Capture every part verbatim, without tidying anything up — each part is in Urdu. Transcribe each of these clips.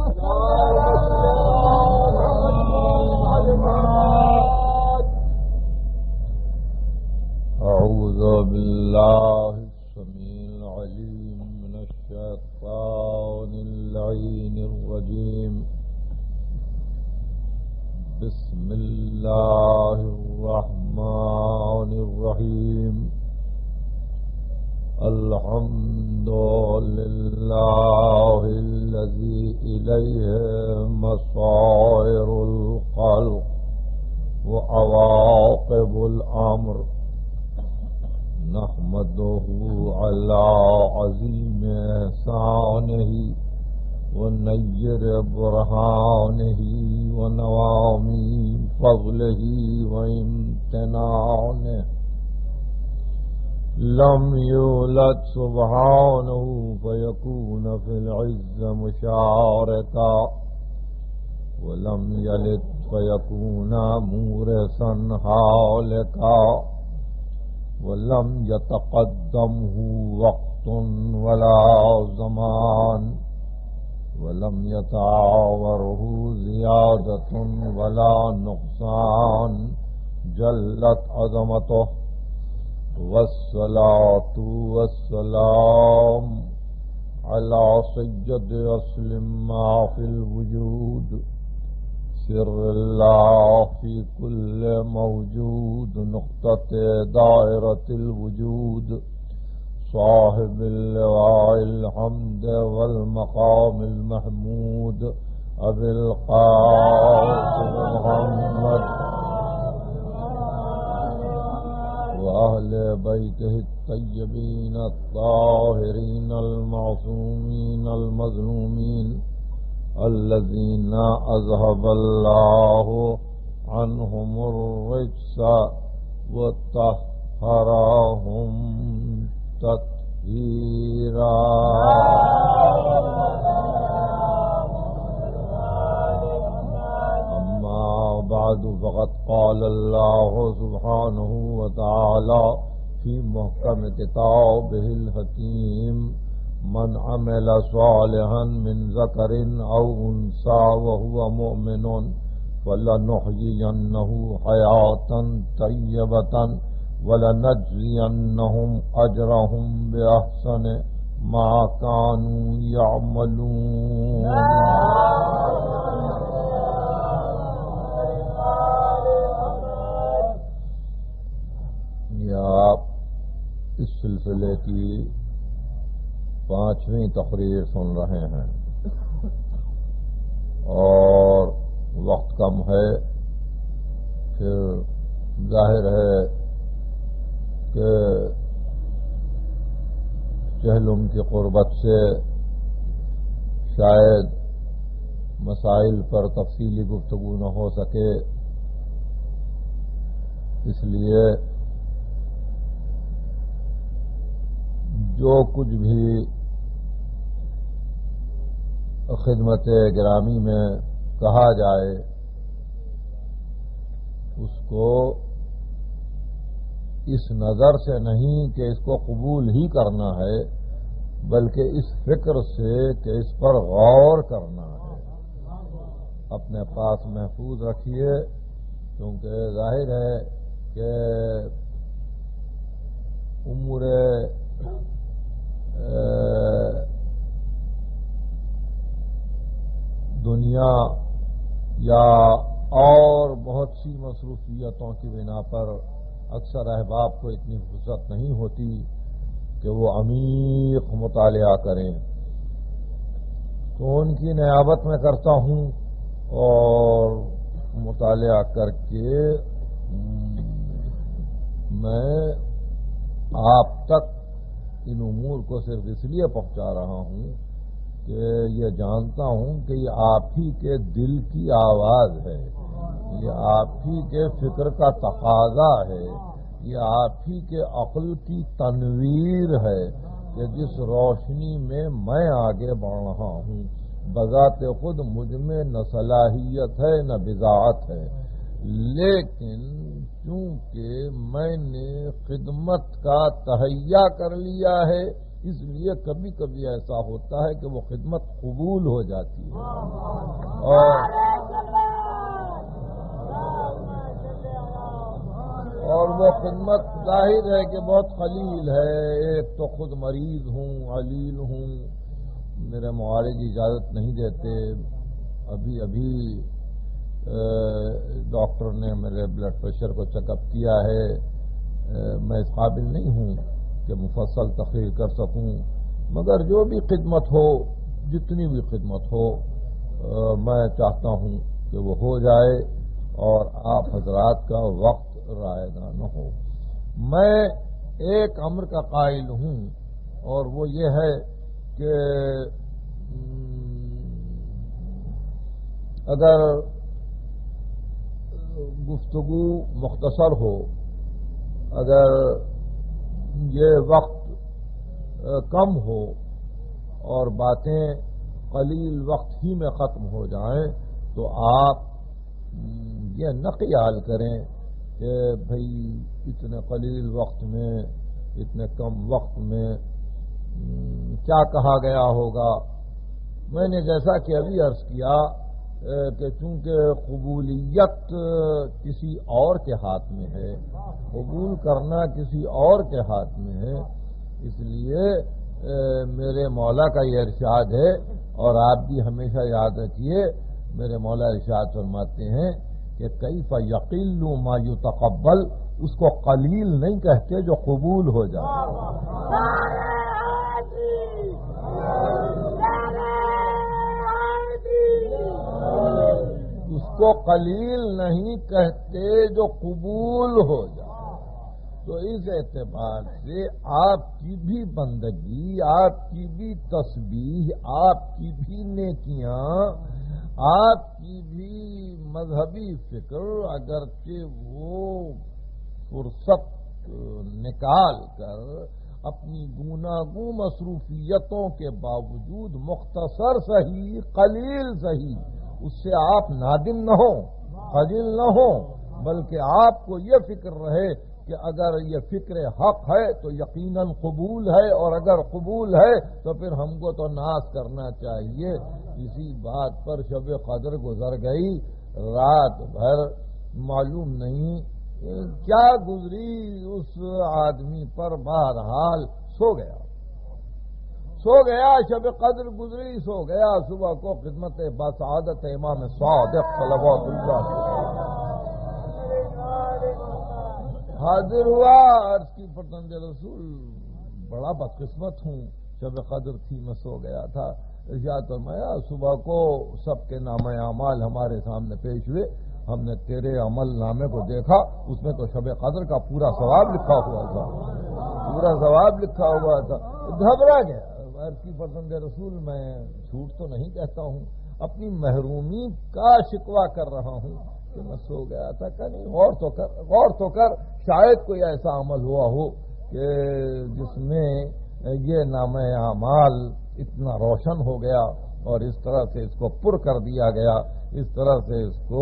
أعوذ بالله السميع العليم من الشيطان اللعين الرجيم بسم الله الرحمن الرحيم الحمد لله الذي إليه مصائر الخلق وعواقب الأمر نحمده على عظيم إحسانه ونير برهانه ونوامي فضله وامتنانه لم يولد سبحانه فيكون في العز مشاركا ولم يلد فيكون مورثا هالكا ولم يتقدمه وقت ولا زمان ولم يتعاوره زيادة ولا نقصان جلت عظمته والصلاة والسلام على سيد أصل ما في الوجود سر الله في كل موجود نقطة دائرة الوجود صاحب اللواء الحمد والمقام المحمود أبي القاسم محمد وأهل بيته الطيبين الطاهرين المعصومين المظلومين الذين أذهب الله عنهم الرجس وطهرهم تطهيرا أما بعد فقد قال الله سبحانه وتعالى في محكم كتابه الحكيم من عمل صالحا من ذكر أو أنثى وهو مؤمن فلنحيينه حياة طيبة ولنجزينهم أجرهم بأحسن ما كانوا يعملون. یہ آپ اس سلسلے کی پانچویں تقریر سن رہے ہیں اور وقت کم ہے، پھر ظاہر ہے کہ چہلم کی قربت سے شاید مسائل پر تفصیلی گفتگو نہ ہو سکے، اس لیے جو کچھ بھی خدمت گرامی میں کہا جائے اس کو اس نظر سے نہیں کہ اس کو قبول ہی کرنا ہے، بلکہ اس فکر سے کہ اس پر غور کرنا ہے اپنے پاس محفوظ رکھیے، کیونکہ ظاہر ہے کہ امور دنیا یا اور بہت سی مصروفیتوں کی بنا پر اکثر احباب کو اتنی فرصت نہیں ہوتی کہ وہ عمیق مطالعہ کریں، تو ان کی نیابت میں کرتا ہوں اور مطالعہ کر کے میں آپ تک ان امور کو صرف اس لیے پہنچا رہا ہوں کہ یہ جانتا ہوں کہ یہ آپ ہی کے دل کی آواز ہے، یہ آپ ہی کے فکر کا تقاضا ہے، یہ آپ ہی کے عقل کی تنویر ہے کہ جس روشنی میں میں آگے بڑھ رہا ہوں بذات خود مجھ میں نہ صلاحیت ہے نہ بضاعت ہے، لیکن چونکہ میں نے خدمت کا تہیا کر لیا ہے اس لیے کبھی کبھی ایسا ہوتا ہے کہ وہ خدمت قبول ہو جاتی ہے اور اور وہ خدمت ظاہر ہے کہ بہت قلیل ہے. ایک تو خود مریض ہوں, علیل ہوں, میرے معالج اجازت نہیں دیتے. ابھی ابھی ڈاکٹر نے میرے بلڈ پریشر کو چیک اپ کیا ہے. میں اس قابل نہیں ہوں کہ مفصل تقریر کر سکوں, مگر جو بھی خدمت ہو, جتنی بھی خدمت ہو, میں چاہتا ہوں کہ وہ ہو جائے اور آپ حضرات کا وقت رائے گاہ نہ ہو. میں ایک امر کا قائل ہوں اور وہ یہ ہے کہ اگر گفتگو مختصر ہو, اگر یہ وقت کم ہو اور باتیں قلیل وقت ہی میں ختم ہو جائیں تو آپ یہ نہ خیال کریں کہ بھئی اتنے قلیل وقت میں, اتنے کم وقت میں کیا کہا گیا ہوگا. میں نے جیسا کہ ابھی عرض کیا کہ چونکہ قبولیت کسی اور کے ہاتھ میں ہے, قبول کرنا کسی اور کے ہاتھ میں ہے, اس لیے میرے مولا کا یہ ارشاد ہے اور آپ بھی ہمیشہ یاد رکھیے, میرے مولا ارشاد فرماتے ہیں کہ کیف یقل ما یتقبل, اس کو قلیل نہیں کہتے جو قبول ہو جائے. اس کو قلیل نہیں کہتے جو قبول ہو جائے. تو اس اعتبار سے آپ کی بھی بندگی, آپ کی بھی تسبیح, آپ کی بھی نیکیاں, آپ کی بھی مذہبی فکر, اگرچہ وہ فرصت نکال کر اپنی گوناگوں مصروفیتوں کے باوجود مختصر صحیح, قلیل صحیح, اس سے آپ نادم نہ ہوں, قلیل نہ ہوں, بلکہ آپ کو یہ فکر رہے کہ اگر یہ فکر حق ہے تو یقیناً قبول ہے, اور اگر قبول ہے تو پھر ہم کو تو ناز کرنا چاہیے. اسی بات پر شب قدر گزر گئی, رات بھر معلوم نہیں کیا گزری اس آدمی پر, بہرحال سو گیا سو گیا شب قدر گزری, سو گیا. صبح کو خدمت بسعادت امام صادق صلوات اللہ حاضر ہوا. عرض کی فرزند رسول بڑا بدقسمت ہوں, شب قدر تھی میں سو گیا تھا. ارشاد فرمایا صبح کو سب کے نام اعمال ہمارے سامنے پیش ہوئے, ہم نے تیرے عمل نامے کو دیکھا, اس میں تو شب قدر کا پورا ثواب لکھا ہوا تھا, پورا ثواب لکھا ہوا تھا. گھبرا گیا. عرض کی فرزند رسول میں جھوٹ تو نہیں کہتا ہوں, اپنی محرومی کا شکوہ کر رہا ہوں کہ میں سو گیا تھا. کہ نہیں, غور تو کر, غور تو کر, شاید کوئی ایسا عمل ہوا ہو کہ جس میں یہ نام اعمال اتنا روشن ہو گیا اور اس طرح سے اس کو پر کر دیا گیا, اس طرح سے اس کو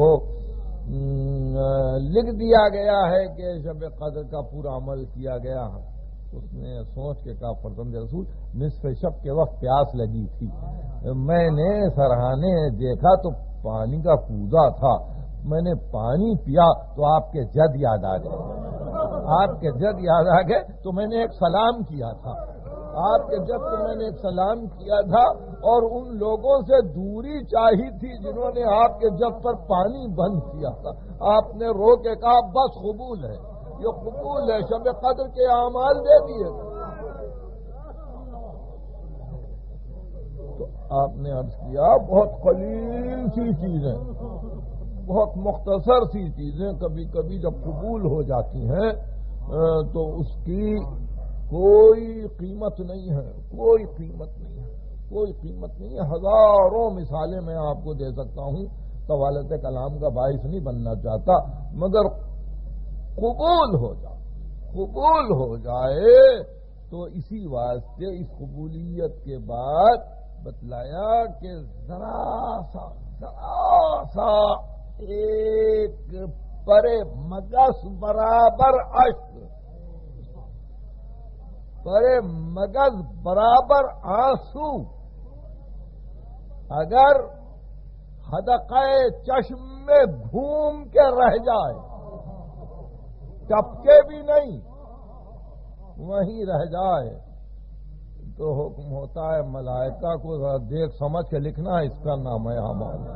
لکھ دیا گیا ہے کہ شب قدر کا پورا عمل کیا گیا. اس نے سوچ کے کہا فرزند رسول نصف شب کے وقت پیاس لگی تھی, میں نے سرہانے دیکھا تو پانی کا کوزہ تھا, میں نے پانی پیا تو آپ کے جد یاد آ گئے, آپ کے جد یاد آ گئے تو میں نے ایک سلام کیا تھا, آپ کے جد کو میں نے ایک سلام کیا تھا, اور ان لوگوں سے دوری چاہی تھی جنہوں نے آپ کے جد پر پانی بند کیا تھا. آپ نے رو کے کہا بس قبول ہے, یہ قبول ہے, شب قدر کے اعمال دے دیے. تو آپ نے عرض کیا بہت قلیل سی چیزیں, بہت مختصر سی چیزیں کبھی کبھی جب قبول ہو جاتی ہیں تو اس کی کوئی قیمت نہیں ہے, کوئی قیمت نہیں ہے, کوئی قیمت نہیں ہے. ہزاروں مثالیں میں آپ کو دے سکتا ہوں, طوالت کلام کا باعث نہیں بننا چاہتا, مگر قبول ہو جائے, قبول ہو جائے تو اسی واسطے اس قبولیت کے بعد بتلایا کہ ذرا سا ذرا سا ایک پرے مگس برابر اشک, پر مگز برابر آنسو اگر حدقہ چشم میں گھوم کے رہ جائے، ٹپکے بھی نہیں، وہیں رہ جائے، تو حکم ہوتا ہے ملائکہ کو ذرا دیکھ سمجھ کے لکھنا، اس کا نام ہے اعمال۔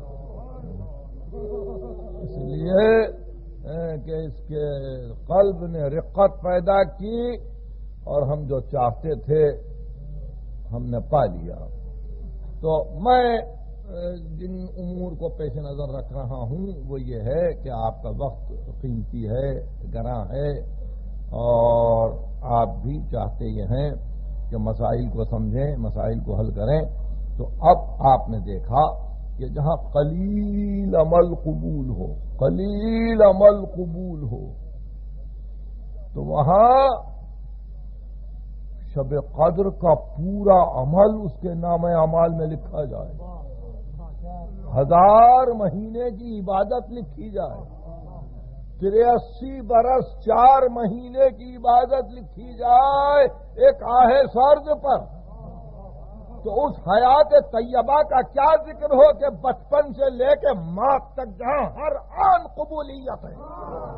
اس لیے کہ اس کے قلب نے رقت پیدا کی اور ہم جو چاہتے تھے ہم نے پا لیا۔ تو میں جن امور کو پیش نظر رکھ رہا ہوں وہ یہ ہے کہ آپ کا وقت قیمتی ہے، گراں ہے، اور آپ بھی چاہتے یہ ہیں کہ مسائل کو سمجھیں، مسائل کو حل کریں۔ تو اب آپ نے دیکھا کہ جہاں قلیل عمل قبول ہو، قلیل عمل قبول ہو، تو وہاں شب قدر کا پورا عمل اس کے نام اعمال میں لکھا جائے، ہزار مہینے کی عبادت لکھی جائے، تریاسی برس چار مہینے کی عبادت لکھی جائے ایک آہ فرض پر، تو اس حیات طیبہ کا کیا ذکر ہو کہ بچپن سے لے کے موت تک جہاں ہر آن قبولیت ہے۔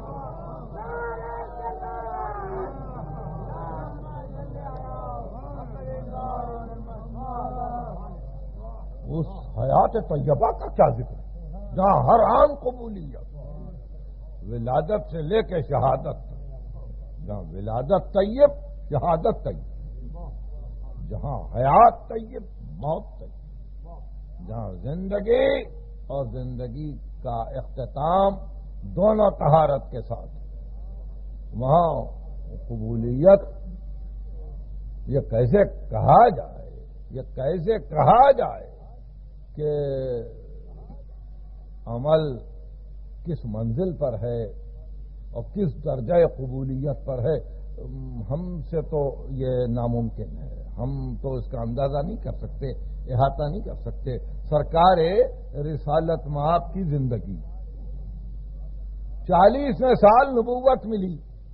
اس حیات طیبہ کا کیا ذکر ہے جہاں ہر آن قبولیت، ولادت سے لے کے شہادت تک، جہاں ولادت طیب شہادت طیب، جہاں حیات طیب موت طیب، جہاں زندگی اور زندگی کا اختتام دونوں طہارت کے ساتھ، وہاں قبولیت یہ کیسے کہا جائے، یہ کیسے کہا جائے کہ عمل کس منزل پر ہے اور کس درجہ قبولیت پر ہے، ہم سے تو یہ ناممکن ہے، ہم تو اس کا اندازہ نہیں کر سکتے، احاطہ نہیں کر سکتے۔ سرکار رسالت مآب کی زندگی، چالیسویں سال نبوت ملی،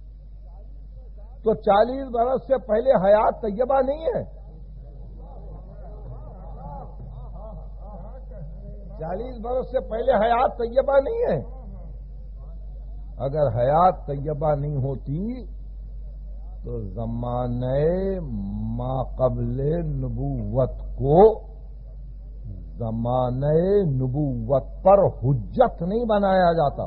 تو چالیس برس سے پہلے حیات طیبہ نہیں ہے، چالیس برس سے پہلے حیات طیبہ نہیں ہے۔ اگر حیات طیبہ نہیں ہوتی تو زمانے ما قبل نبوت کو زمانے نبوت پر حجت نہیں بنایا جاتا۔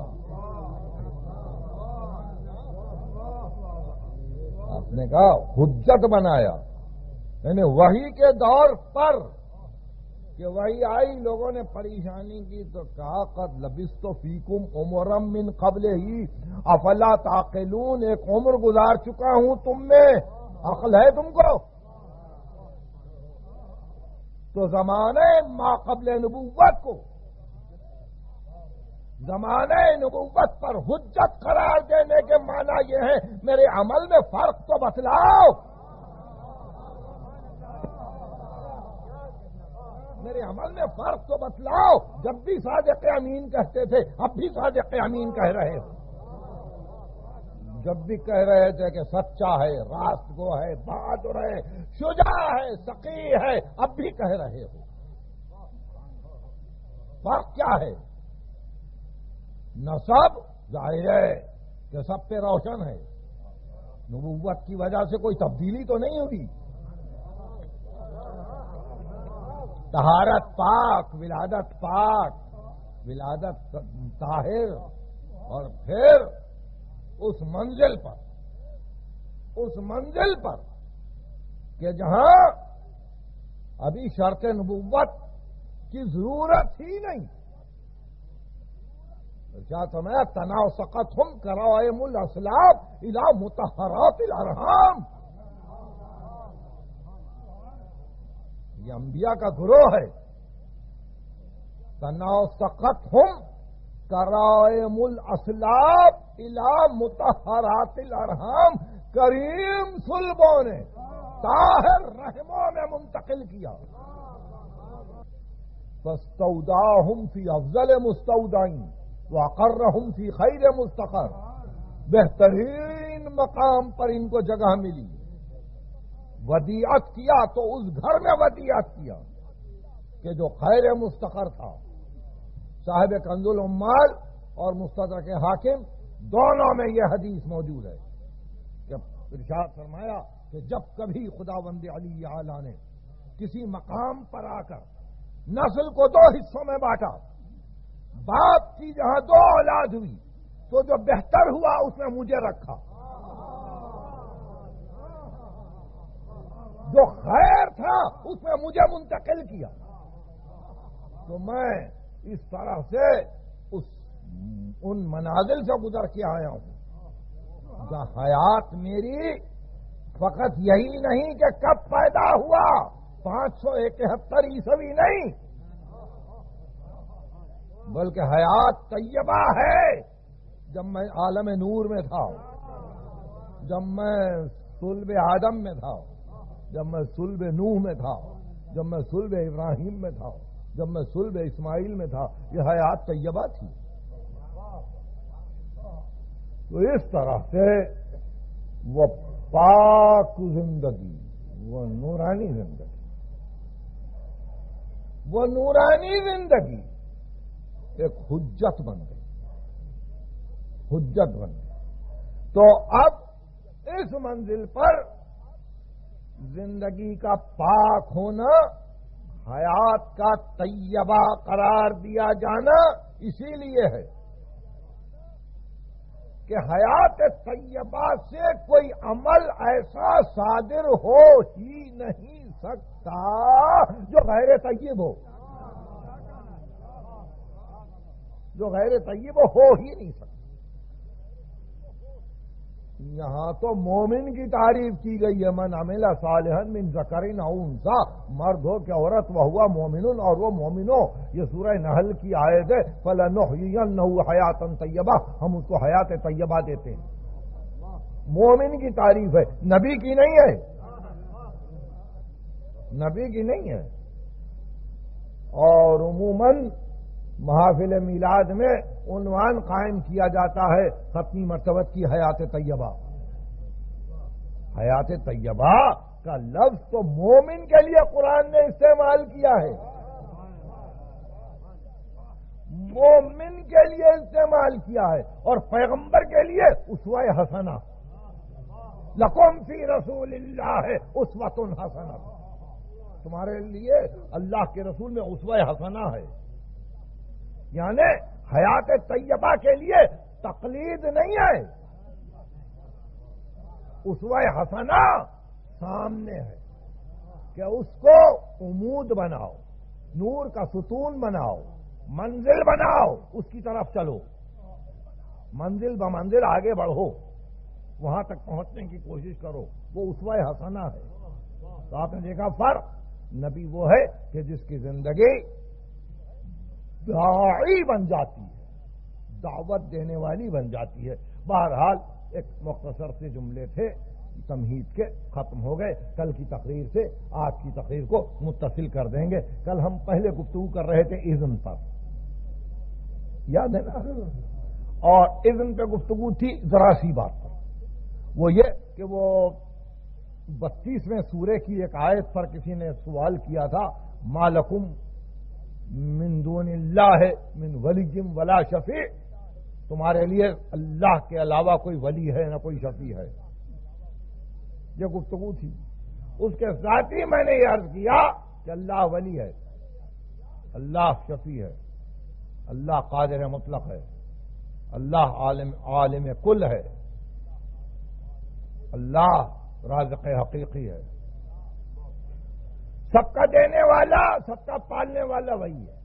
آپ نے کہا حجت بنایا، یعنی وحی کے دور پر کہ وہی آئی، لوگوں نے پریشانی کی تو کہا قد لبثت فیکم عمرا من قبل ہی افلا تعقلون، ایک عمر گزار چکا ہوں تم میں، عقل ہے تم کو؟ تو زمانے ما قبل نبوت کو زمانے نبوت پر حجت قرار دینے کے معنی یہ ہے میرے عمل میں فرق تو بتلاؤ، میرے عمل میں فرق تو بتلاؤ۔ جب بھی صادق امین کہتے تھے اب بھی صادق امین کہہ رہے ہو، جب بھی کہہ رہے تھے کہ سچا ہے، راست گو ہے، بہادر ہے، شجاع ہے، سقی ہے، اب بھی کہہ رہے ہو۔ فرق کیا ہے؟ نسب ظاہر ہے کہ سب پہ روشن ہے، نبوت کی وجہ سے کوئی تبدیلی تو نہیں ہوئی، طہارت پاک، ولادت پاک، ولادت طاہر، اور پھر اس منزل پر اس منزل پر کہ جہاں ابھی شرط نبوت کی ضرورت ہی نہیں، کیا تمہیں تناؤ سقط ہم کرائم الاسلام الی مطہرات الارحام، یہ انبیاء کا گروہ ہے۔ تناؤ سقط ہم کرائم الاسلام الی مطہرات الارحام، کریم صلبوں نے طاہر رحموں میں منتقل کیا۔ فاستودعہم فی افضل مستودعین واقرہم فی خیر مستقر، بہترین مقام پر ان کو جگہ ملی ودیعت کیا تو اس گھر میں ودیعت کیا کہ جو خیر مستقر تھا. صاحب کنز العمال اور مستدرک حاکم دونوں میں یہ حدیث موجود ہے کہ ارشاد فرمایا کہ جب کبھی خداوند علی اعلیٰ نے کسی مقام پر آ کر نسل کو دو حصوں میں بانٹا، باپ کی جہاں دو اولاد ہوئی تو جو بہتر ہوا اس میں مجھے رکھا، جو خیر تھا اس میں مجھے منتقل کیا. تو میں اس طرح سے اس ان منازل سے گزر کے آیا ہوں. حیات میری فقط یہی نہیں کہ کب پیدا ہوا، پانچ سو اکہتر عیسوی نہیں، بلکہ حیات طیبہ ہے جب میں عالم نور میں تھا، جب میں صلب آدم میں تھا، جب میں صلب نوح میں تھا، جب میں صلب ابراہیم میں تھا، جب میں صلب اسماعیل میں تھا. یہ حیات طیبہ تھی. تو اس طرح سے وہ پاک زندگی، وہ نورانی زندگی، وہ نورانی زندگی ایک حجت بن گئی، حجت بن گئی. تو اب اس منزل پر زندگی کا پاک ہونا، حیات کا طیبہ قرار دیا جانا اسی لیے ہے کہ حیات طیبہ سے کوئی عمل ایسا صادر ہو ہی نہیں سکتا جو غیر طیب ہو، جو غیر طیب ہو ہی نہیں سکتا. یہاں تو مومن کی تعریف کی گئی ہے، من عمل صالحا من ذکر او انثی، مرد ہو کہ عورت وہ ہوا مومن اور وہ مومنو. یہ سورہ نحل کی آیت ہے، فلنحیینہ حیاتا طیبہ، ہم اس کو حیات طیبہ دیتے ہیں. مومن کی تعریف ہے، نبی کی نہیں ہے، نبی کی نہیں ہے. اور عموماً محافل میلاد میں عنوان قائم کیا جاتا ہے ختمی مرتبت کی حیات طیبہ. حیات طیبہ کا لفظ تو مومن کے لیے قرآن نے استعمال کیا ہے، مومن کے لیے استعمال کیا ہے، اور پیغمبر کے لیے اسوہ حسنہ. لکم فی رسول اللہ اسوۃ حسنہ، تمہارے لیے اللہ کے رسول میں اسوہ حسنہ ہے. یعنی حیات طیبہ کے لیے تقلید نہیں ہے، اسوہ حسنہ سامنے ہے کہ اس کو عمود بناؤ، نور کا ستون بناؤ، منزل بناؤ، اس کی طرف چلو، منزل بمنزل آگے بڑھو، وہاں تک پہنچنے کی کوشش کرو. وہ اسوہ حسنہ ہے. تو آپ نے دیکھا فرق، نبی وہ ہے کہ جس کی زندگی داعی بن جاتی ہے، دعوت دینے والی بن جاتی ہے. بہرحال ایک مختصر سے جملے تھے تمہید کے، ختم ہو گئے. کل کی تقریر سے آج کی تقریر کو متصل کر دیں گے. کل ہم پہلے گفتگو کر رہے تھے اذن پر، یاد ہے نا؟ اور اذن پہ گفتگو تھی ذرا سی بات پر، وہ یہ کہ وہ بتیسویں سورے کی ایک آیت پر کسی نے سوال کیا تھا، ما لکم من دون اللہ من ولی ولا شفیع، تمہارے لیے اللہ کے علاوہ کوئی ولی ہے نہ کوئی شفیع ہے. یہ گفتگو تھی. اس کے ساتھ ہی میں نے یہ عرض کیا کہ اللہ ولی ہے، اللہ شفیع ہے، اللہ قادر مطلق ہے، اللہ عالم عالم کل ہے، اللہ رازق حقیقی ہے، سب کا دینے والا، سب کا پالنے والا وہی ہے.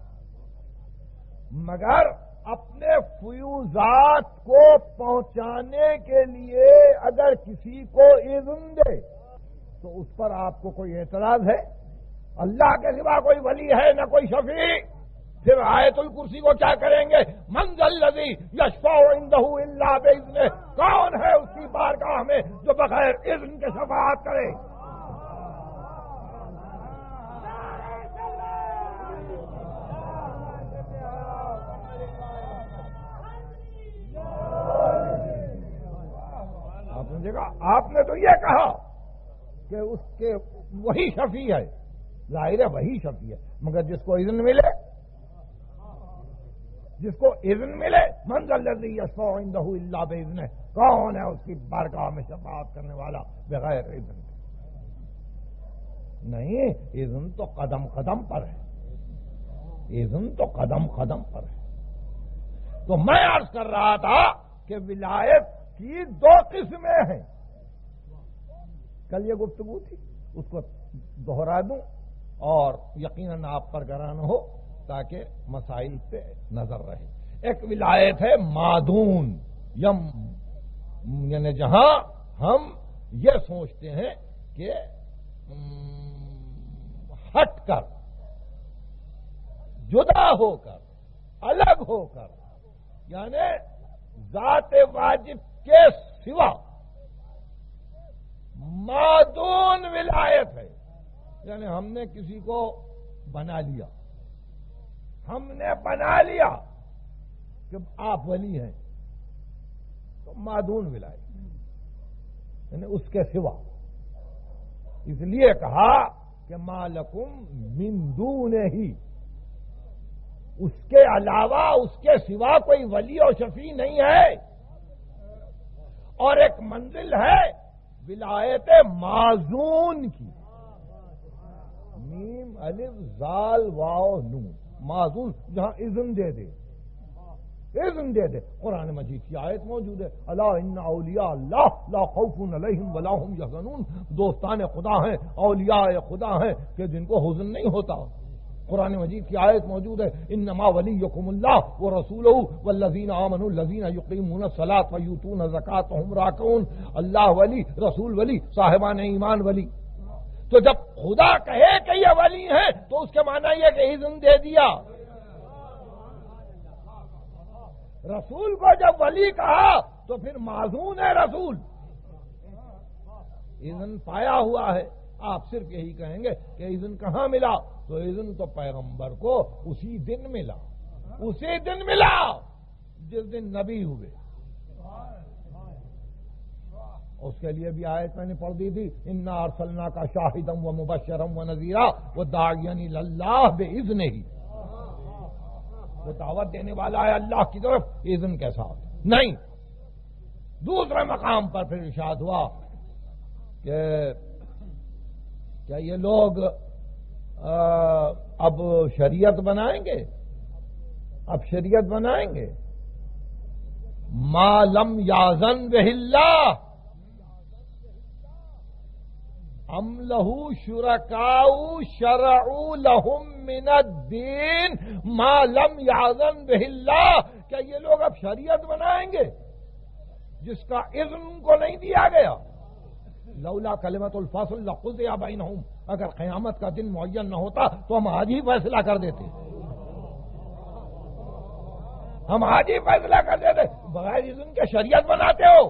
مگر اپنے فیوزات کو پہنچانے کے لیے اگر کسی کو اذن دے تو اس پر آپ کو کوئی اعتراض ہے؟ اللہ کے سوا کوئی ولی ہے نہ کوئی شفیع، پھر آیت الکرسی کو کیا کریں گے؟ من ذا الذی یشفع عندہ الا باذنہ، کون ہے اس کی بارگاہ میں جو بغیر اذن کے شفاعت کرے؟ آپ نے دیکھا، آپ نے تو یہ کہا کہ اس کے وہی شفیع ہے، ظاہر ہے وہی شفیع ہے، مگر جس کو اذن ملے، جس کو اذن ملے، من ذا الذی یشفع عندہ الا باذنہ، کون ہے اس کی بارگاہ میں شفاعت کرنے والا بغیر اذن؟ نہیں، اذن تو قدم قدم پر ہے، اذن تو قدم قدم پر ہے۔ تو میں عرض کر رہا تھا کہ ولایت کی دو قسمیں ہیں، کل یہ گفتگو تھی، اس کو دوہرا دوں اور یقیناً آپ پر گران ہو تاکہ مسائل پہ نظر رہے۔ ایک ولایت ہے مادون، یم یعنی جہاں ہم یہ سوچتے ہیں کہ ہٹ کر، جدا ہو کر، الگ ہو کر، یعنی ذات واجب کے سوا مادون ولایت ہے، یعنی ہم نے کسی کو بنا لیا، ہم نے بنا لیا کہ آپ ولی ہیں، تو مادون ولایت یعنی اس کے سوا۔ اس لیے کہا کہ مالکم من دون ہی، اس کے علاوہ، اس کے سوا کوئی ولی و شفیع نہیں ہے۔ اور ایک منزل ہے ولایت معزون کی، میم الف زال واو نون، معزون جہاں اذن دے دے، اذن دے دے۔ قرآن مجید کی آیت موجود ہے، الا ان اولیاء اللہ لا خوف علیہم ولا هم یحزنون، دوستان خدا ہیں، اولیاء خدا ہیں کہ جن کو حزن نہیں ہوتا۔ قرآن مجید کی آیت موجود ہے، انما ولیکم اللہ ورسولہ والذین آمنوا الذین یقیمون الصلاۃ ویؤتون الزکاۃ وهم راکعون، اللہ ولی، رسول ولی، صاحبان ایمان ولی۔ تو جب خدا کہے کہ یہ ولی ہیں تو اس کے معنی یہ کہ اذن دے دیا۔ رسول کو جب ولی کہا تو پھر معزون ہے رسول، اذن پایا ہوا ہے۔ آپ صرف یہی کہیں گے کہ اذن کہاں ملا، تو اذن تو پیغمبر کو اسی دن ملا، اسی دن ملا جس دن نبی ہوئے۔ اس کے لیے بھی آیت میں نے پڑھ دی تھی، انا ارسلنا کا شاہدم و مبشرم و نذیرا و داعیا الی اللہ باذنہ، وہ دعوت دینے والا ہے اللہ کی طرف اذن کے ساتھ۔ نہیں، دوسرے مقام پر پھر ارشاد ہوا کہ کیا یہ لوگ اب شریعت بنائیں گے، اب شریعت بنائیں گے، ما لم یاذن بہ اللہ ام لہو شرکاء شرعوا لہم من الدین ما لم یاذن بہ اللہ، کیا یہ لوگ اب شریعت بنائیں گے جس کا اذن کو نہیں دیا گیا؟ لولا کلمۃ الفصل لقضی بینہم، اگر قیامت کا دن معین نہ ہوتا تو ہم آج ہی فیصلہ کر دیتے، ہم آج ہی فیصلہ کر دیتے، بغیر اذن کے شریعت بناتے ہو؟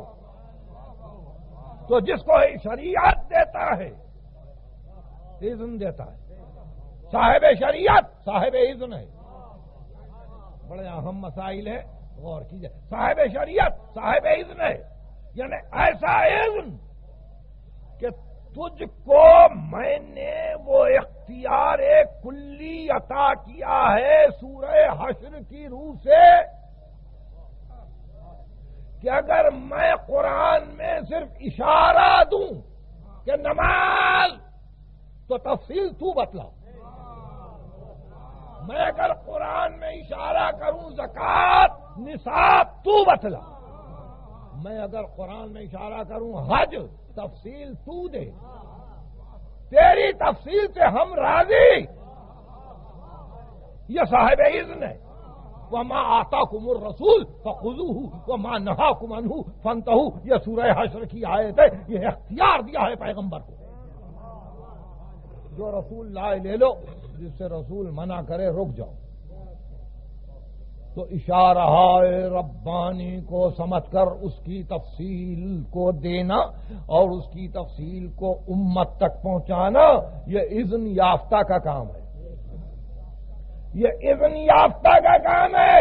تو جس کو شریعت دیتا ہے اذن دیتا ہے، صاحب شریعت صاحب اذن ہے۔ بڑے اہم مسائل ہیں، غور کیجئے۔ صاحب شریعت صاحب اذن ہے، یعنی ایسا اذن کہ تجھ کو میں نے وہ اختیار کلی عطا کیا ہے سورہ حشر کی روح سے کہ اگر میں قرآن میں صرف اشارہ دوں کہ نماز، تو تفصیل تو بتلا۔ میں اگر قرآن میں اشارہ کروں زکوٰۃ، نصاب تو بتلا۔ میں اگر قرآن میں اشارہ کروں حج، تفصیل تو دے۔ تیری تفصیل سے ہم راضی، یہ صاحب اذن ہے۔ وَمَا آتَاكُمُ الرَّسُولُ فَخُذُوهُ وَمَا نَهَاكُمْ عَنْهُ فَانْتَهُوا، یہ سورہ حشر کی آیت ہے، یہ اختیار دیا ہے پیغمبر کو، جو رسول لائے لے لو، جس سے رسول منع کرے رک جاؤ۔ تو اشارہ ربانی کو سمجھ کر اس کی تفصیل کو دینا اور اس کی تفصیل کو امت تک پہنچانا، یہ اذن یافتہ کا کام ہے، یہ اذن یافتہ کا کام ہے۔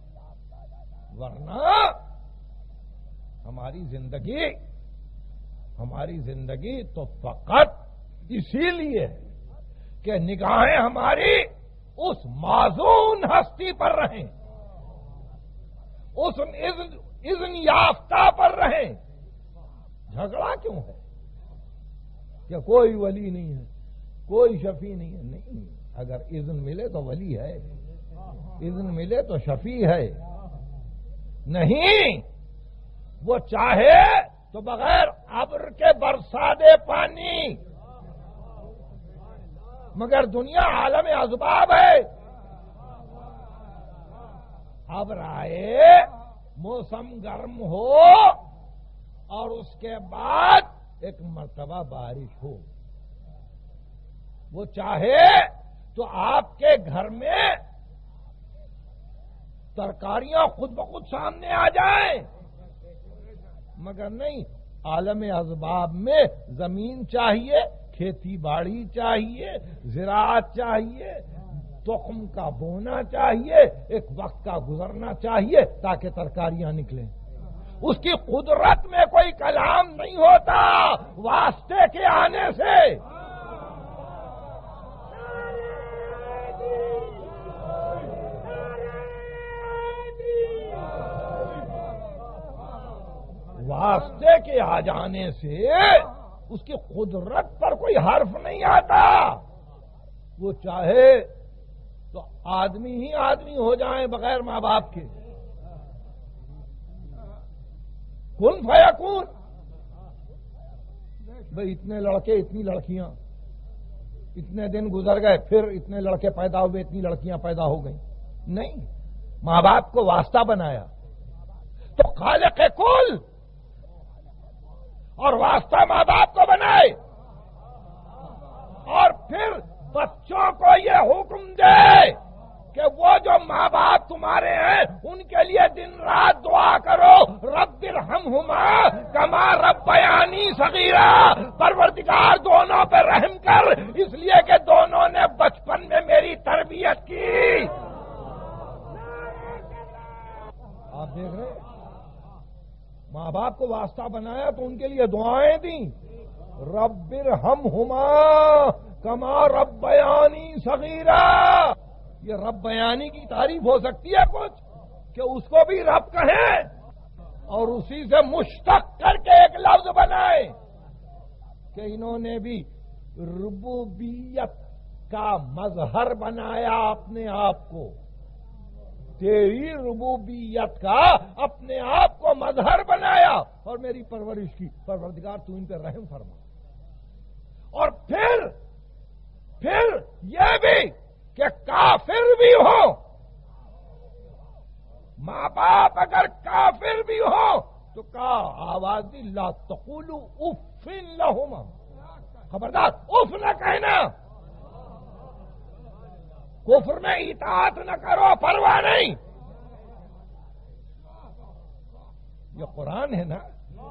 ورنہ ہماری زندگی ہماری زندگی تو فقط اسی لیے ہے کہ نگاہیں ہماری اس معزون ہستی پر رہیں، اس اذن, اذن یافتہ پر رہیں۔ جھگڑا کیوں ہے کہ کوئی ولی نہیں ہے، کوئی شفیع نہیں ہے؟ نہیں، اگر اذن ملے تو ولی ہے، اذن ملے تو شفیع ہے۔ نہیں، وہ چاہے تو بغیر ابر کے برسا دے پانی، مگر دنیا عالم اسباب ہے۔ ابر آئے، موسم گرم ہو، اور اس کے بعد ایک مرتبہ بارش ہو۔ وہ چاہے تو آپ کے گھر میں ترکاریاں خود بخود سامنے آ جائیں، مگر نہیں، عالم اسباب میں زمین چاہیے، کھیتی باڑی چاہیے، زراعت چاہیے، تخم کا بونا چاہیے، ایک وقت کا گزرنا چاہیے تاکہ ترکاریاں نکلیں۔ اس کی قدرت میں کوئی کلام نہیں ہوتا واسطے کے آنے سے۔ واسطے کے آ جانے سے اس کی قدرت پر کوئی حرف نہیں آتا۔ وہ چاہے تو آدمی ہی آدمی ہو جائیں بغیر ماں باپ کے، کن فیکون۔ بھئی اتنے لڑکے، اتنی لڑکیاں، اتنے دن گزر گئے، پھر اتنے لڑکے پیدا ہوئے، اتنی لڑکیاں پیدا ہو گئیں۔ نہیں، ماں باپ کو واسطہ بنایا تو خالق کل اور واسطہ ماں باپ کو بنائے، اور پھر بچوں کو یہ حکم دے کہ وہ جو ماں باپ تمہارے ہیں ان کے لیے دن رات دعا کرو، رب ارحمہما کما ربیانی صغیرا، پروردگار دونوں پہ رحم کر، اس لیے کہ دونوں نے بچپن میں میری تربیت کی۔ آپ دیکھ رہے ہیں، ماں باپ کو واسطہ بنایا تو ان کے لیے دعائیں دیں، رب ارحمہما کما ربیانی صغیرا۔ یہ رب بیانی کی تعریف ہو سکتی ہے کچھ کہ اس کو بھی رب کہیں اور اسی سے مشتق کر کے ایک لفظ بنائے کہ انہوں نے بھی ربوبیت کا مظہر بنایا اپنے آپ کو، تیری ربوبیت کا اپنے آپ کو مظہر بنایا اور میری پرورش کی، پروردگار تو ان پہ رحم فرما۔ اور پھر پھر یہ بھی کہ کافر بھی ہو، ماں باپ اگر کافر بھی ہو تو کہا آواز دی لا تقولوا اف لہما، خبردار اف نہ کہنا، کفر میں اطاعت نہ کرو، پرواہ نہیں۔ یہ قرآن ہے نا،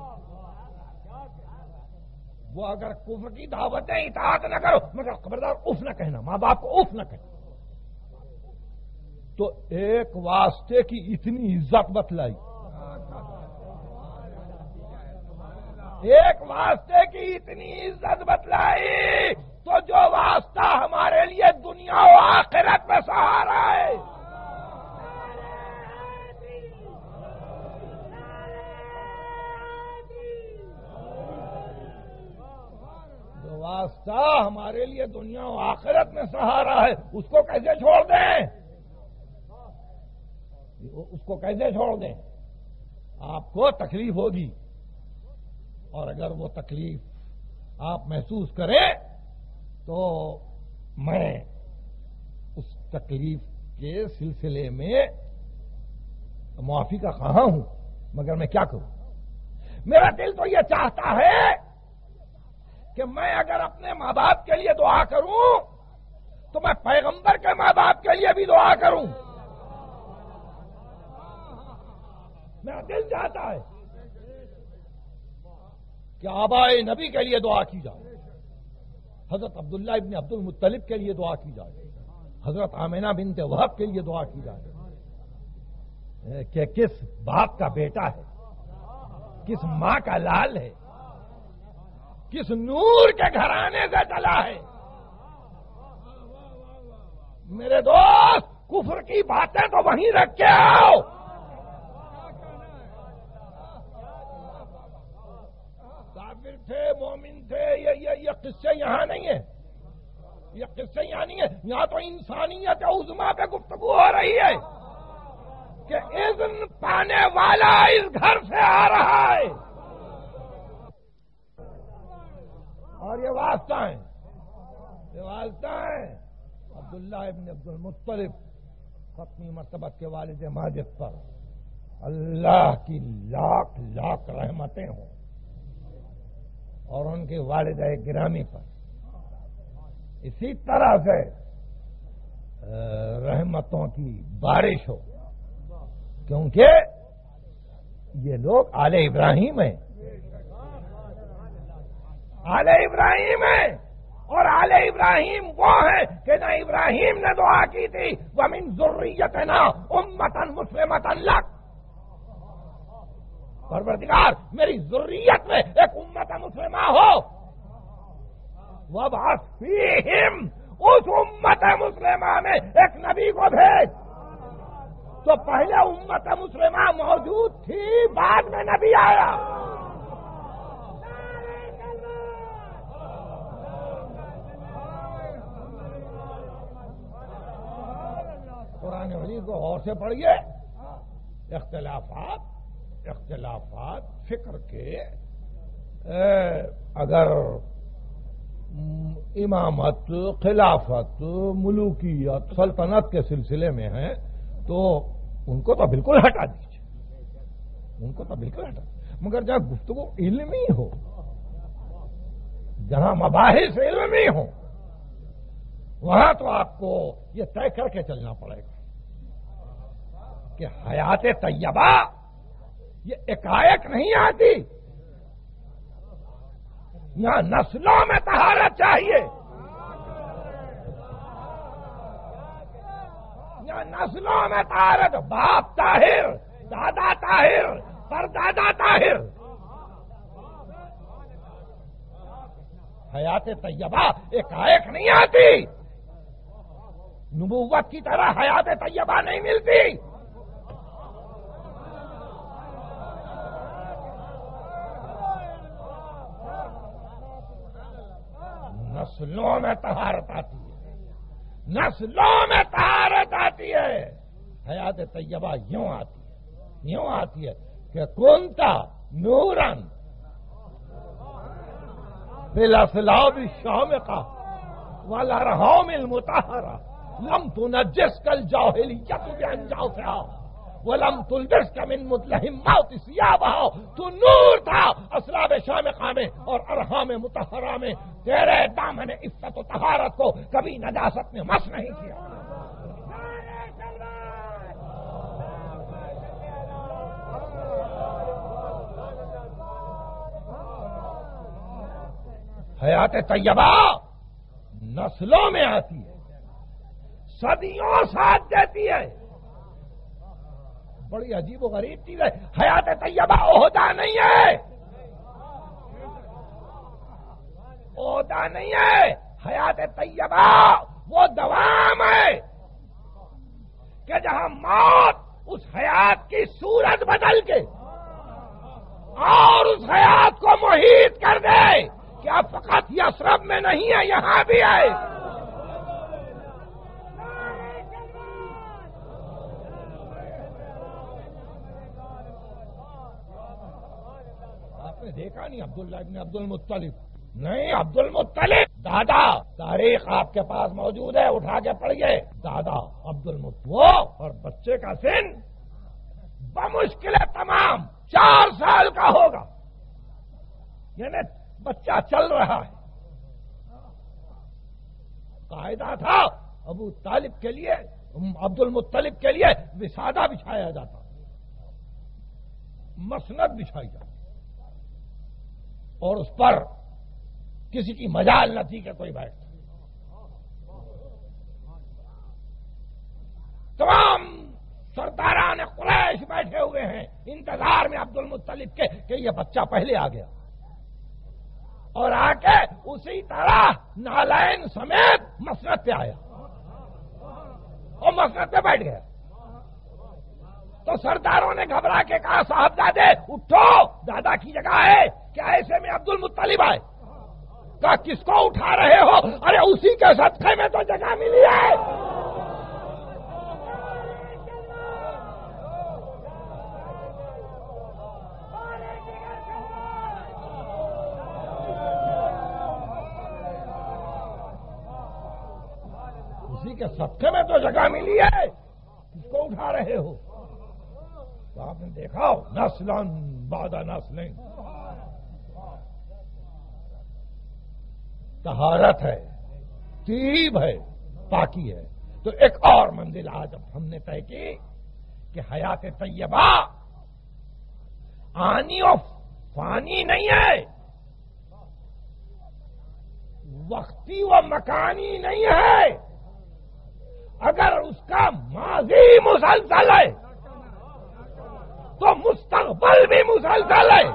وہ اگر کفر کی دعوت ہے اطاعت نہ کرو مگر خبردار اف نہ کہنا، ماں باپ کو اف نہ کہنا، تو ایک واسطے کی اتنی عزت بتلائی، ایک واسطے کی اتنی عزت بتلائی، تو جو واسطہ ہمارے لیے دنیا و آخرت میں سہارا ہے۔ جو واسطہ ہمارے لیے دنیا و آخرت میں سہارا ہے اس کو کیسے چھوڑ دیں؟ اس کو کیسے چھوڑ دیں؟ آپ کو تکلیف ہوگی، اور اگر وہ تکلیف آپ محسوس کریں تو میں اس تکلیف کے سلسلے میں معافی کا خواہاں ہوں، مگر میں کیا کروں؟ میرا دل تو یہ چاہتا ہے کہ میں اگر اپنے ماں باپ کے لیے دعا کروں تو میں پیغمبر کے ماں باپ کے لیے بھی دعا کروں۔ میرا دل چاہتا ہے کہ آبائے نبی کے لیے دعا کی جائے، حضرت عبداللہ ابن عبد المطلب کے لیے دعا کی جائے، حضرت آمینہ بنت وہب کے لیے دعا کی جائے کہ کس باپ کا بیٹا ہے، کس ماں کا لال ہے، کس نور کے گھرانے سے چلا ہے؟ میرے دوست کفر کی باتیں تو وہیں رکھ کے آؤ. کافر تھے، مومن تھے، یہ یہ یہ قصے یہاں نہیں ہیں. یہ قصے یہاں نہیں ہے. یہاں تو انسانیت عظمیٰ پہ گفتگو ہو رہی ہے کہ اذن پانے والا اس گھر سے آ رہا ہے. اور یہ واسطہ ہیں، یہ واسطہ ہیں عبداللہ ابن عبد المطلب ختمی مرتبت کے والد ماجد پر اللہ کی لاکھ لاکھ رحمتیں ہوں، اور ان کے والد گرامی پر اسی طرح سے رحمتوں کی بارش ہو، کیونکہ یہ لوگ آل ابراہیم ہیں. آل ابراہیم ہیں، اور آل ابراہیم وہ ہیں کہ نہ ابراہیم نے دعا کی تھی وَمِن ذُرِّيَّتِنَا أُمَّةً مُسْلِمَةً لَكَ، پروردگار میری ذریت میں ایک امت مسلمہ ہو. وَابْعَثْ فِيهِمْ، اس امت مسلمہ میں ایک نبی کو بھیج. تو پہلے امت مسلمہ موجود تھی، بعد میں نبی آیا. قرآن مجید کو غور سے پڑھیے. اختلافات اختلافات فکر کے اگر امامت، خلافت، ملوکیت، سلطنت کے سلسلے میں ہیں تو ان کو تو بالکل ہٹا دیجیے، ان کو تو بالکل ہٹا دیجیے. مگر جہاں گفتگو علمی ہو، جہاں مباحث علمی ہو، وہاں تو آپ کو یہ طے کر کے چلنا پڑے گا کہ حیات طیبہ یہ ایکائک نہیں آتی. یہاں نسلوں میں طہارت چاہیے، یہاں نسلوں میں طہارت. باپ طاہر، دادا طاہر، پردادا طاہر. حیات طیبہ ایکائک نہیں آتی. نبوت کی طرح حیات طیبہ نہیں ملتی. نسلوں میں طہارت آتی ہے، نسلوں میں طہارت آتی ہے. حیات طیبہ یوں آتی ہے، یوں آتی ہے کہ کنتا نورن بالاسلاب الشامقہ والارحام المطہرہ لم تنجسک الجاہلیت بانجاسها ولم تلبسک من مدلہمات ثیابها. تو نور تھا اسلاب شامقہ میں اور ارحام مطہرہ میں. تیرے دامن عفت و طہارت کو کبھی نجاست نے مس نہیں کیا. حیات طیبہ نسلوں میں آتی ہے، صدیوں ساتھ دیتی ہے. بڑی عجیب و غریب چیز ہے. حیات طیبہ عہدہ نہیں ہے، عہدہ نہیں ہے. حیات طیبہ وہ دوام ہے کہ جہاں موت اس حیات کی صورت بدل کے اور اس حیات کو محیط کر دے. کیا فقط یثرب میں نہیں ہے، یہاں بھی ہے. آپ نے دیکھا نہیں عبداللہ ابن عبد المطلب؟ نہیں، عبد المطلب دادا. تاریخ آپ کے پاس موجود ہے، اٹھا کے پڑھیے. دادا عبد المطلب اور بچے کا سن بمشکل تمام چار سال کا ہوگا، یعنی بچہ چل رہا ہے. قاعدہ تھا ابو طالب کے لیے، عبد المطلب کے لیے وسادہ بچھایا جاتا، مسند بچھائی جاتی، اور اس پر کسی کی مجال نہ تھی کہ کوئی بیٹھتا. تمام سرداران قریش بیٹھے ہوئے ہیں انتظار میں عبد المطلب کے کہ یہ بچہ پہلے آ گیا. اور آ کے اسی طرح نالائن سمیت مسند پہ آیا اور مسند پہ بیٹھ گیا. تو سرداروں نے گھبرا کے کہا صاحبزادے اٹھو، دادا کی جگہ ہے. کیا ایسے میں عبد المطلب آئے؟ کہا کس کو اٹھا رہے ہو؟ ارے اسی کے صدقے میں تو جگہ ملی ہے. اسی کے صدقے میں تو جگہ ملی ہے، کس کو اٹھا رہے ہو؟ تو آپ نے دیکھا نسلن بعد نسلیں طہارت ہے، طیب ہے، پاکی ہے. تو ایک اور منزل آج اب ہم نے طے کی کہ حیات طیبہ آنی و فانی نہیں ہے، وقتی و مکانی نہیں ہے. اگر اس کا ماضی مسلسل ہے تو مستقبل بھی مسلسل ہے.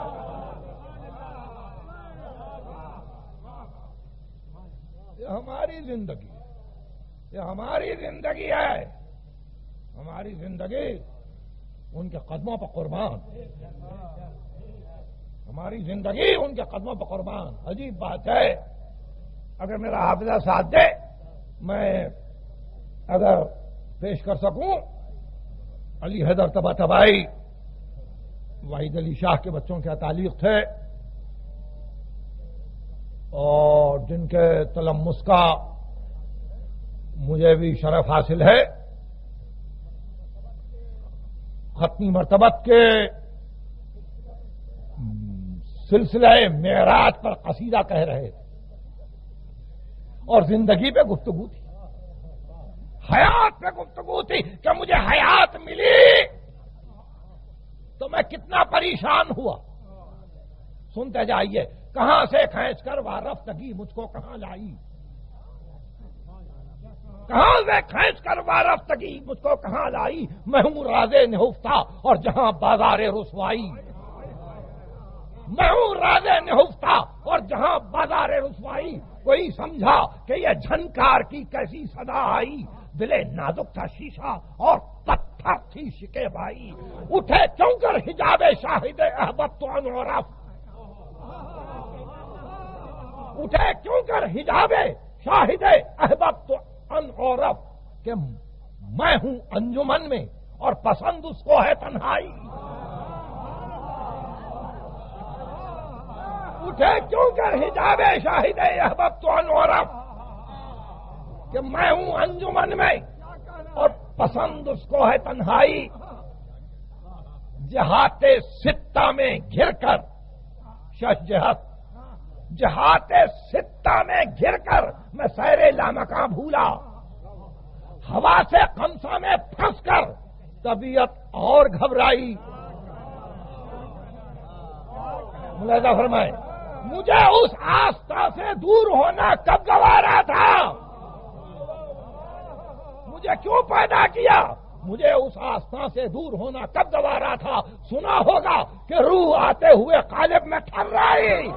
یہ ہماری زندگی یہ ہماری زندگی ہے. ہماری زندگی ان کے قدموں پر قربان، ہماری زندگی ان کے قدموں پر قربان. عجیب بات ہے، اگر میرا حافظہ ساتھ دے میں اگر پیش کر سکوں، علی حیدر طباطبائی واحد علی شاہ کے بچوں کے تعلیق تھے اور جن کے تلمس کا مجھے بھی شرف حاصل ہے. ختمی مرتبت کے سلسلہ معراج پر قصیدہ کہہ رہے تھے اور زندگی پہ گفتگو تھی، حیات پہ گفتگو تھی کہ مجھے حیات ملی تو میں کتنا پریشان ہوا. سنتے جائیے، کہاں سے کھینچ کر وارفتگی مجھ کو کہاں لائی، کہاں سے کھینچ کر وارفتگی مجھ کو کہاں لائی. میں ہوں راز نہفتہ اور جہاں بازار رسوائی، میں ہوں راز نہفتہ اور جہاں بازار رسوائی. کوئی سمجھا کہ یہ جھنکار کی کیسی صدا آئی، دلے نازک تھا شیشہ اور پتھر تھی شکے بائی. اٹھے کیوں کر حجاب شاہد احباب تو انعرف، اٹھے کیوں کر حجاب شاہد احباب تو انعرف کہ میں ہوں انجمن میں اور پسند اس کو ہے تنہائی. اٹھے کیوں کر حجاب شاہد احباب تو انعرف کہ میں ہوں انجمن میں اور پسند اس کو ہے تنہائی. جہات ستہ میں گھر کر شش جہت، جہات ستہ میں گھر کر میں سیر لامکاں بھولا. ہوا سے خمسہ میں پھنس کر طبیعت اور گھبرائی. ملاحظہ فرمائے، مجھے اس آستہ سے دور ہونا کب گوارا تھا، مجھے کیوں پیدا کیا، مجھے اس آستہ سے دور ہونا کب گوارا تھا. سنا ہوگا کہ روح آتے ہوئے قالب میں ٹھہرائی.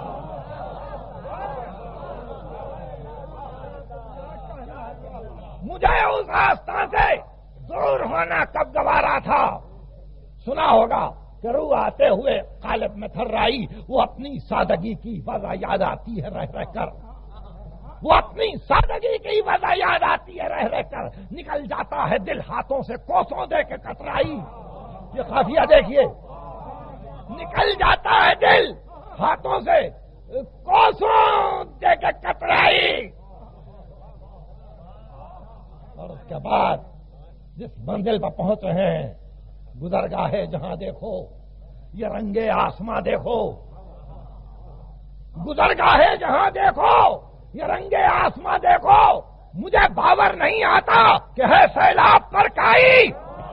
مجھے اس آستہ سے دور ہونا کب گوارا تھا. سنا ہوگا کہ روح آتے ہوئے قالب میں تھرائی. وہ اپنی سادگی کی وجہ یاد آتی ہے رہ رہ کر، وہ اپنی سادگی کی وجہ یاد آتی ہے رہ رہ کر. نکل جاتا ہے دل ہاتھوں سے کوسوں دے کے کترائی. یہ قافیہ دیکھیے، نکل جاتا ہے دل ہاتھوں سے کوسوں دے کے کترائی. اور اس کے بعد جس منزل پر پہنچ رہے ہیں، گزرگاہ جہاں دیکھو یہ رنگے آسماں دیکھو، گزرگاہ جہاں دیکھو یہ رنگے آسماں دیکھو. مجھے باور نہیں آتا کہ ہے سیلاب پر کائی.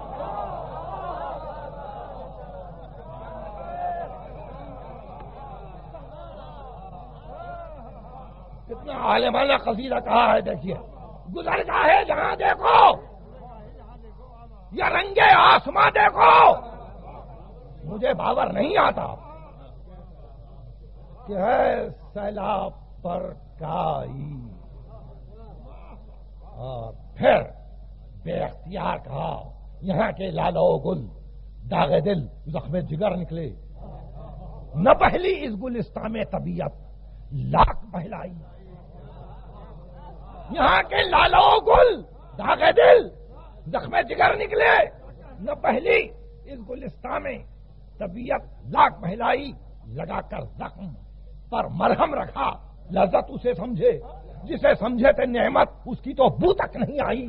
کتنا عالمانہ قصیدہ کہا ہے. دیکھیے، گزرگاہ جہاں دیکھو یا رنگے آسماں دیکھو، مجھے باور نہیں آتا کہ ہے سیلاب پر کائی، اور پھر بے اختیار کہا یہاں کے لالو گل داغ دل زخم جگر نکلے، نہ پہلی اس گلستان میں طبیعت لاکھ بہلائی، یہاں کے لالو گل داغ دل زخم جگر نکلے، نہ پہلی اس گلستان میں طبیعت لاکھ بہلائی، لگا کر زخم پر مرہم رکھا لذت اسے سمجھے، جسے سمجھے تھے نعمت اس کی تو بو تک نہیں آئی،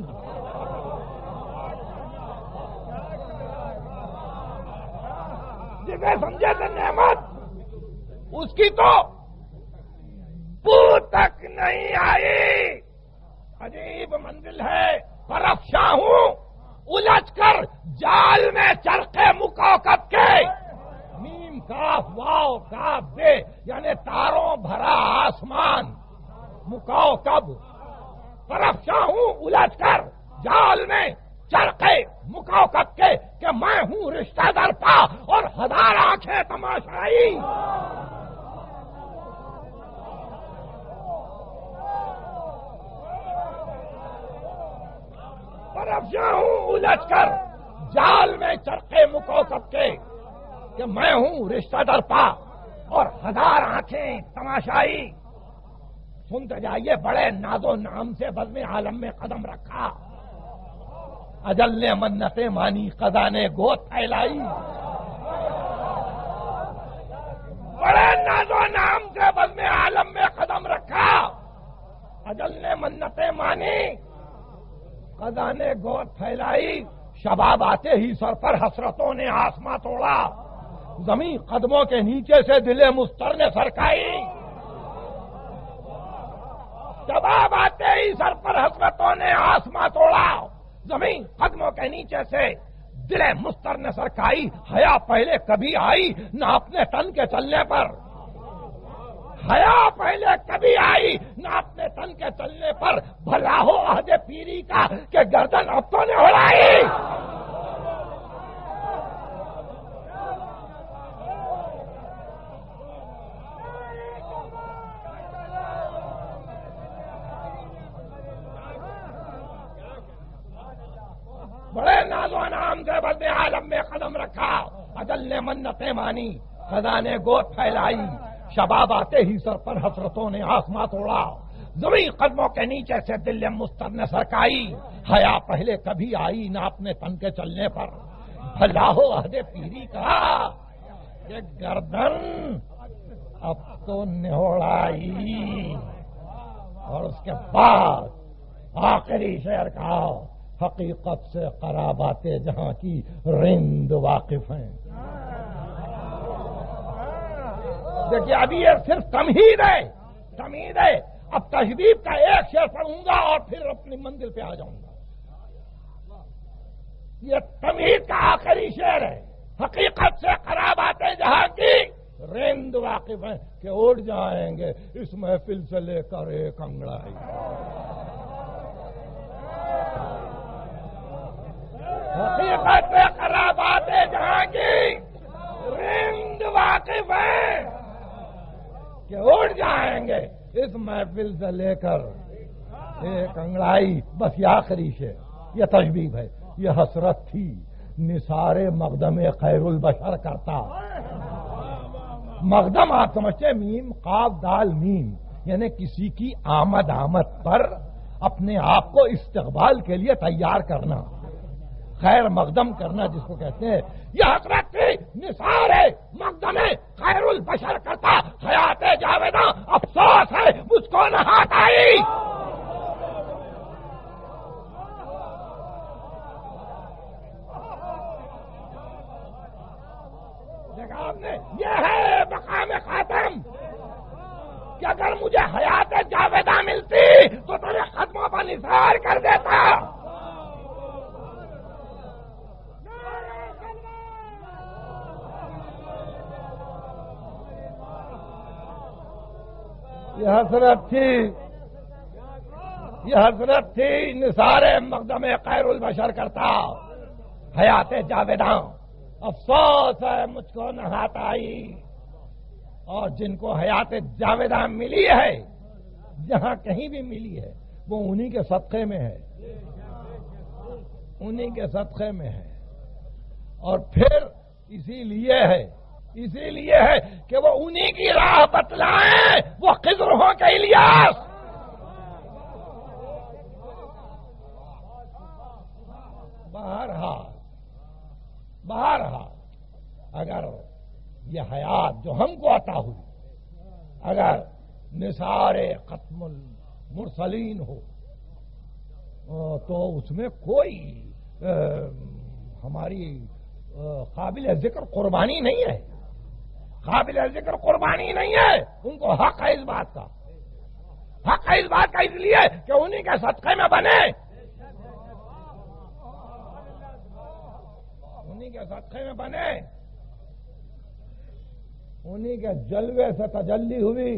جسے سمجھے تھے نعمت اس کی تو بو تک نہیں آئی۔ عجیب منزل ہے پر افشاں ہوں الجھ کر جال میں چرخے مکوکب کے، میم کاف واو کاف بے یعنی تاروں بھرا آسمان، مکوکب پر افشاں ہوں الجھ کر جال میں چرخے مکوکب کے، کہ میں ہوں رشتہ در پا اور ہزار آنکھیں تماشائی۔ پر افشاں ہوں الجھ کر جال میں چرخے مکوکب کے، کہ میں ہوں رشتہ در پا اور ہزار آنکھیں تماشائی۔ سنتے جائیے بڑے ناز و نام سے بزم عالم میں قدم رکھا، اجل نے منتیں مانی قضا نے گود پھیلائی، بڑے ناز و نام سے بزم عالم میں قدم رکھا، اجل نے منتیں مانی قضا نے گود پھیلائی، شباب آتے ہی سر پر حسرتوں نے آسماں توڑا، زمین قدموں کے نیچے سے دل مستر نے سرکائی، شباب آتے ہی سر پر حسرتوں نے آسماں توڑا، زمین قدموں کے نیچے سے دل مستر نے سرکائی، حیا پہلے کبھی آئی نہ اپنے تن کے چلنے پر، حیا پہلے کبھی آئی نہ اپنے تن کے چلنے پر، بھلا ہو عہد پیری کا کہ گردن اب تو نے اڑائی۔ بڑے ناز و نام سے بزم عالم میں قدم رکھا، اجل نے منتیں مانی خدا نے گود پھیلائی، شباب آتے ہی سر پر حسرتوں نے آسماں توڑا، زمین قدموں کے نیچے سے دل مستر نے سرکائی، حیا پہلے کبھی آئی نہ اپنے تن کے چلنے پر، بھلا ہو عہد پیری کا کہ گردن اب تو نہوڑائی۔ اور اس کے بعد آخری شعر کا، حقیقت سے قراباتیں جہاں کی رند واقف ہیں۔ دیکھیے ابھی یہ صرف تمہید ہے، تمہید ہے، اب تشبیب کا ایک شعر پڑھوں گا اور پھر اپنی منزل پہ آ جاؤں گا۔ یہ تمہید کا آخری شعر ہے، حقیقت سے قراباتیں جہاں کی رند واقف ہیں، کہ اڑ جائیں گے اس محفل سے لے کر ایک انگڑائی۔ حقیقت سے قراباتیں جہاں کی رند واقف ہیں، کہ اڑ جائیں گے اس محفل سے لے کر ایک انگڑائی۔ بس یہ آخری شعر، یہ تشبیہ ہے، یہ حسرت تھی نثار مقدم خیر البشر کرتا۔ مقدم آپ سمجھتے میم قاف دال میم، یعنی کسی کی آمد آمد پر اپنے آپ کو استقبال کے لیے تیار کرنا، خیر مقدم کرنا جس کو کہتے ہیں۔ یہ حسرت تھی نثار مقدم خیر البشر کرتا، حیات جاویداں افسوس ہے مجھ کو نہ ہاتھ آئی۔ دیکھا آپ نے، یہ ہے مقام خاتم کہ اگر مجھے حیات جاویداں ملتی تو تیرے قدموں پر نثار کر دیتا۔ یہ حسرت تھی، یہ حسرت تھی نثار مقدم خیر البشر کرتا، حیات جاویداں افسوس ہے مجھ کو نہ ہاتھ آئی۔ اور جن کو حیات جاویدہ ملی ہے، جہاں کہیں بھی ملی ہے، وہ انہی کے صدقے میں ہے، انہی کے صدقے میں ہے۔ اور پھر اسی لیے ہے اسی لیے ہے کہ وہ انہی کی راہ بتلائیں، وہ خضر ہوں کہ الیاس۔ بہرحال بہرحال اگر یہ حیات جو ہم کو عطا ہوئی اگر نثار ختم المرسلین ہو تو اس میں کوئی ہماری قابل ذکر قربانی نہیں ہے، قابل ذکر قربانی نہیں ہے۔ ان کو حق ہے اس بات کا، حق ہے اس بات کا، اس لیے کہ انہی کے صدقے میں بنے، انہی کے صدقے میں بنے، انہی کے جلوے سے تجلی ہوئی،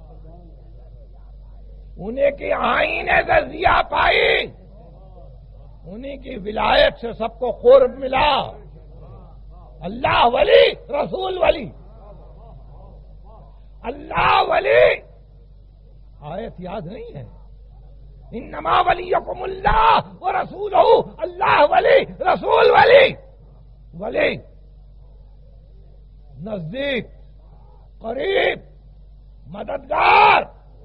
انہی کی آئینے سے ضیا پائی، انہی کی ولایت سے سب کو قرب ملا۔ اللہ ولی، رسول ولی، اللہ ولی، آیت یاد نہیں ہے؟ انما ولیکم اللہ ورسولہ، اللہ ولی، رسول ولی، ولی نزدیک، قریب، مددگار،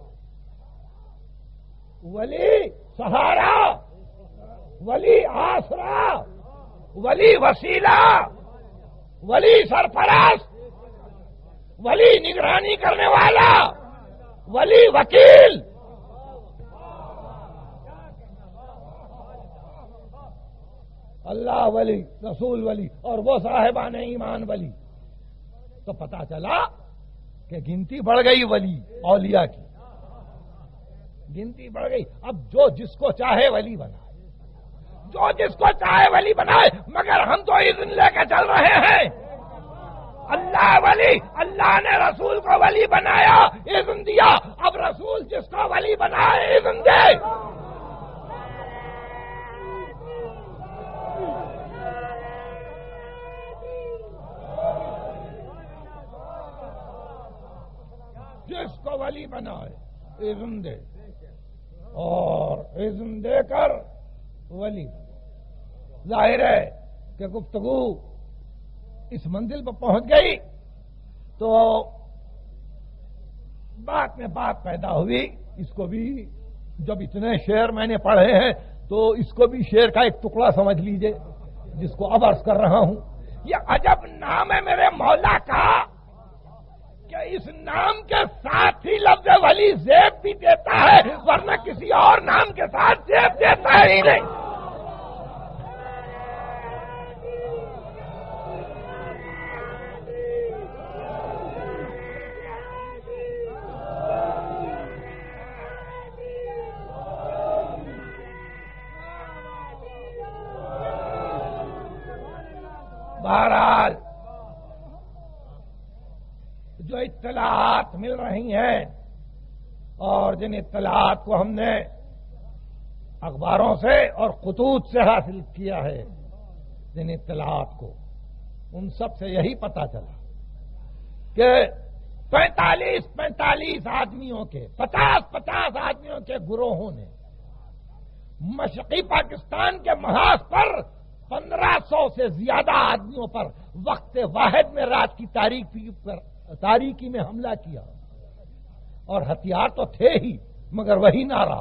ولی سہارا، ولی آسرا، ولی وسیلہ، ولی سرپرست، ولی نگرانی کرنے والا، ولی وکیل۔ اللہ ولی، رسول ولی، اور وہ صاحبان ایمان ولی۔ تو پتا چلا کہ گنتی بڑھ گئی ولی اولیاء کی، گنتی بڑھ گئی۔ اب جو جس کو چاہے ولی بنائے، جو جس کو چاہے ولی بنائے، مگر ہم تو اذن لے کے چل رہے ہیں۔ اللہ ولی، اللہ نے رسول کو ولی بنایا، اذن دیا، اب رسول جس کو ولی بنائے اذن دے۔ جس کو ولی بنائے اذن دے، اور اذن دے کر ولی۔ ظاہر ہے کہ گفتگو اس منزل پر پہنچ گئی تو بات میں بات پیدا ہوئی۔ اس کو بھی جب اتنے شعر میں نے پڑھے ہیں تو اس کو بھی شعر کا ایک ٹکڑا سمجھ لیجئے، جس کو اب عرض کر رہا ہوں۔ یہ عجب نام ہے میرے مولا کا کہ اس نام کے ساتھ ہی لفظ ولی زیب بھی دیتا ہے، ورنہ کسی اور نام کے ساتھ زیب دیتا ہی نہیں۔ بہرحال جو اطلاعات مل رہی ہیں اور جن اطلاعات کو ہم نے اخباروں سے اور خطوط سے حاصل کیا ہے، جن اطلاعات کو، ان سب سے یہی پتا چلا کہ پینتالیس پینتالیس آدمیوں کے، پچاس پچاس آدمیوں کے گروہوں نے مشرقی پاکستان کے محاذ پر پندرہ سو سے زیادہ آدمیوں پر وقت واحد میں رات کی تاریکی پر تاریکی میں حملہ کیا، اور ہتھیار تو تھے ہی مگر وہی نہ رہا۔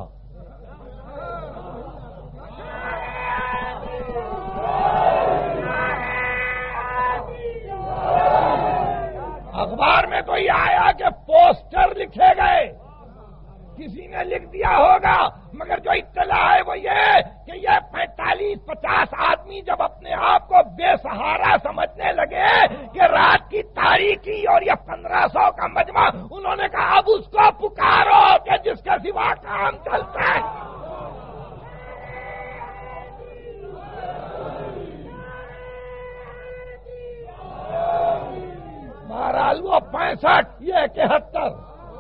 اخبار میں تو یہ آیا کہ پوسٹر لکھے گئے، کسی نے لکھ دیا ہوگا، مگر جو اطلاع ہے وہ یہ کہ یہ پینتالیس پچاس آدمی جب اپنے آپ کو بے سہارا سمجھنے لگے کہ رات کی تاریکی اور یہ پندرہ سو کا مجمع، انہوں نے کہا اب اس کو پکارو کہ جس کے سوا کام چلتا ہے۔ بہرحال وہ پینسٹھ، یہ اکہتر،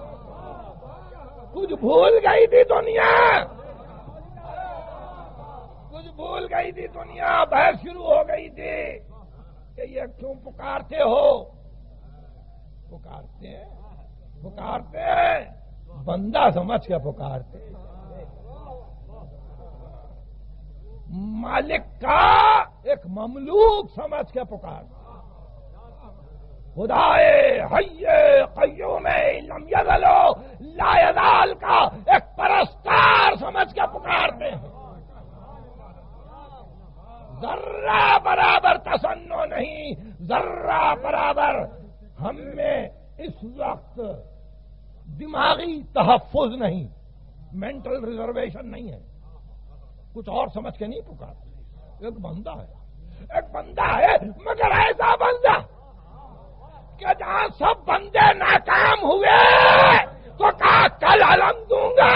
کچھ بھول گئی تھی دنیا، کچھ بھول گئی تھی دنیا، بحث شروع ہو گئی تھی کہ یہ کیوں پکارتے ہو، پکارتے ہیں پکارتے ہیں بندہ سمجھ کے پکارتے ہیں، مالک کا ایک مملوک سمجھ کے پکارتے ہیں، خدائے حی قیوم لم یزل لا یزال کا ایک پرستار سمجھ کے پکارتے ہیں، ذرہ برابر تسنع نہیں، ذرہ برابر ہم میں اس وقت دماغی تحفظ نہیں، مینٹل ریزرویشن نہیں ہے، کچھ اور سمجھ کے نہیں پکارتے، ایک بندہ ہے ایک بندہ ہے مگر ایسا بندہ کہ جہاں سب بندے ناکام ہوئے تو کہا کل علم دوں گا،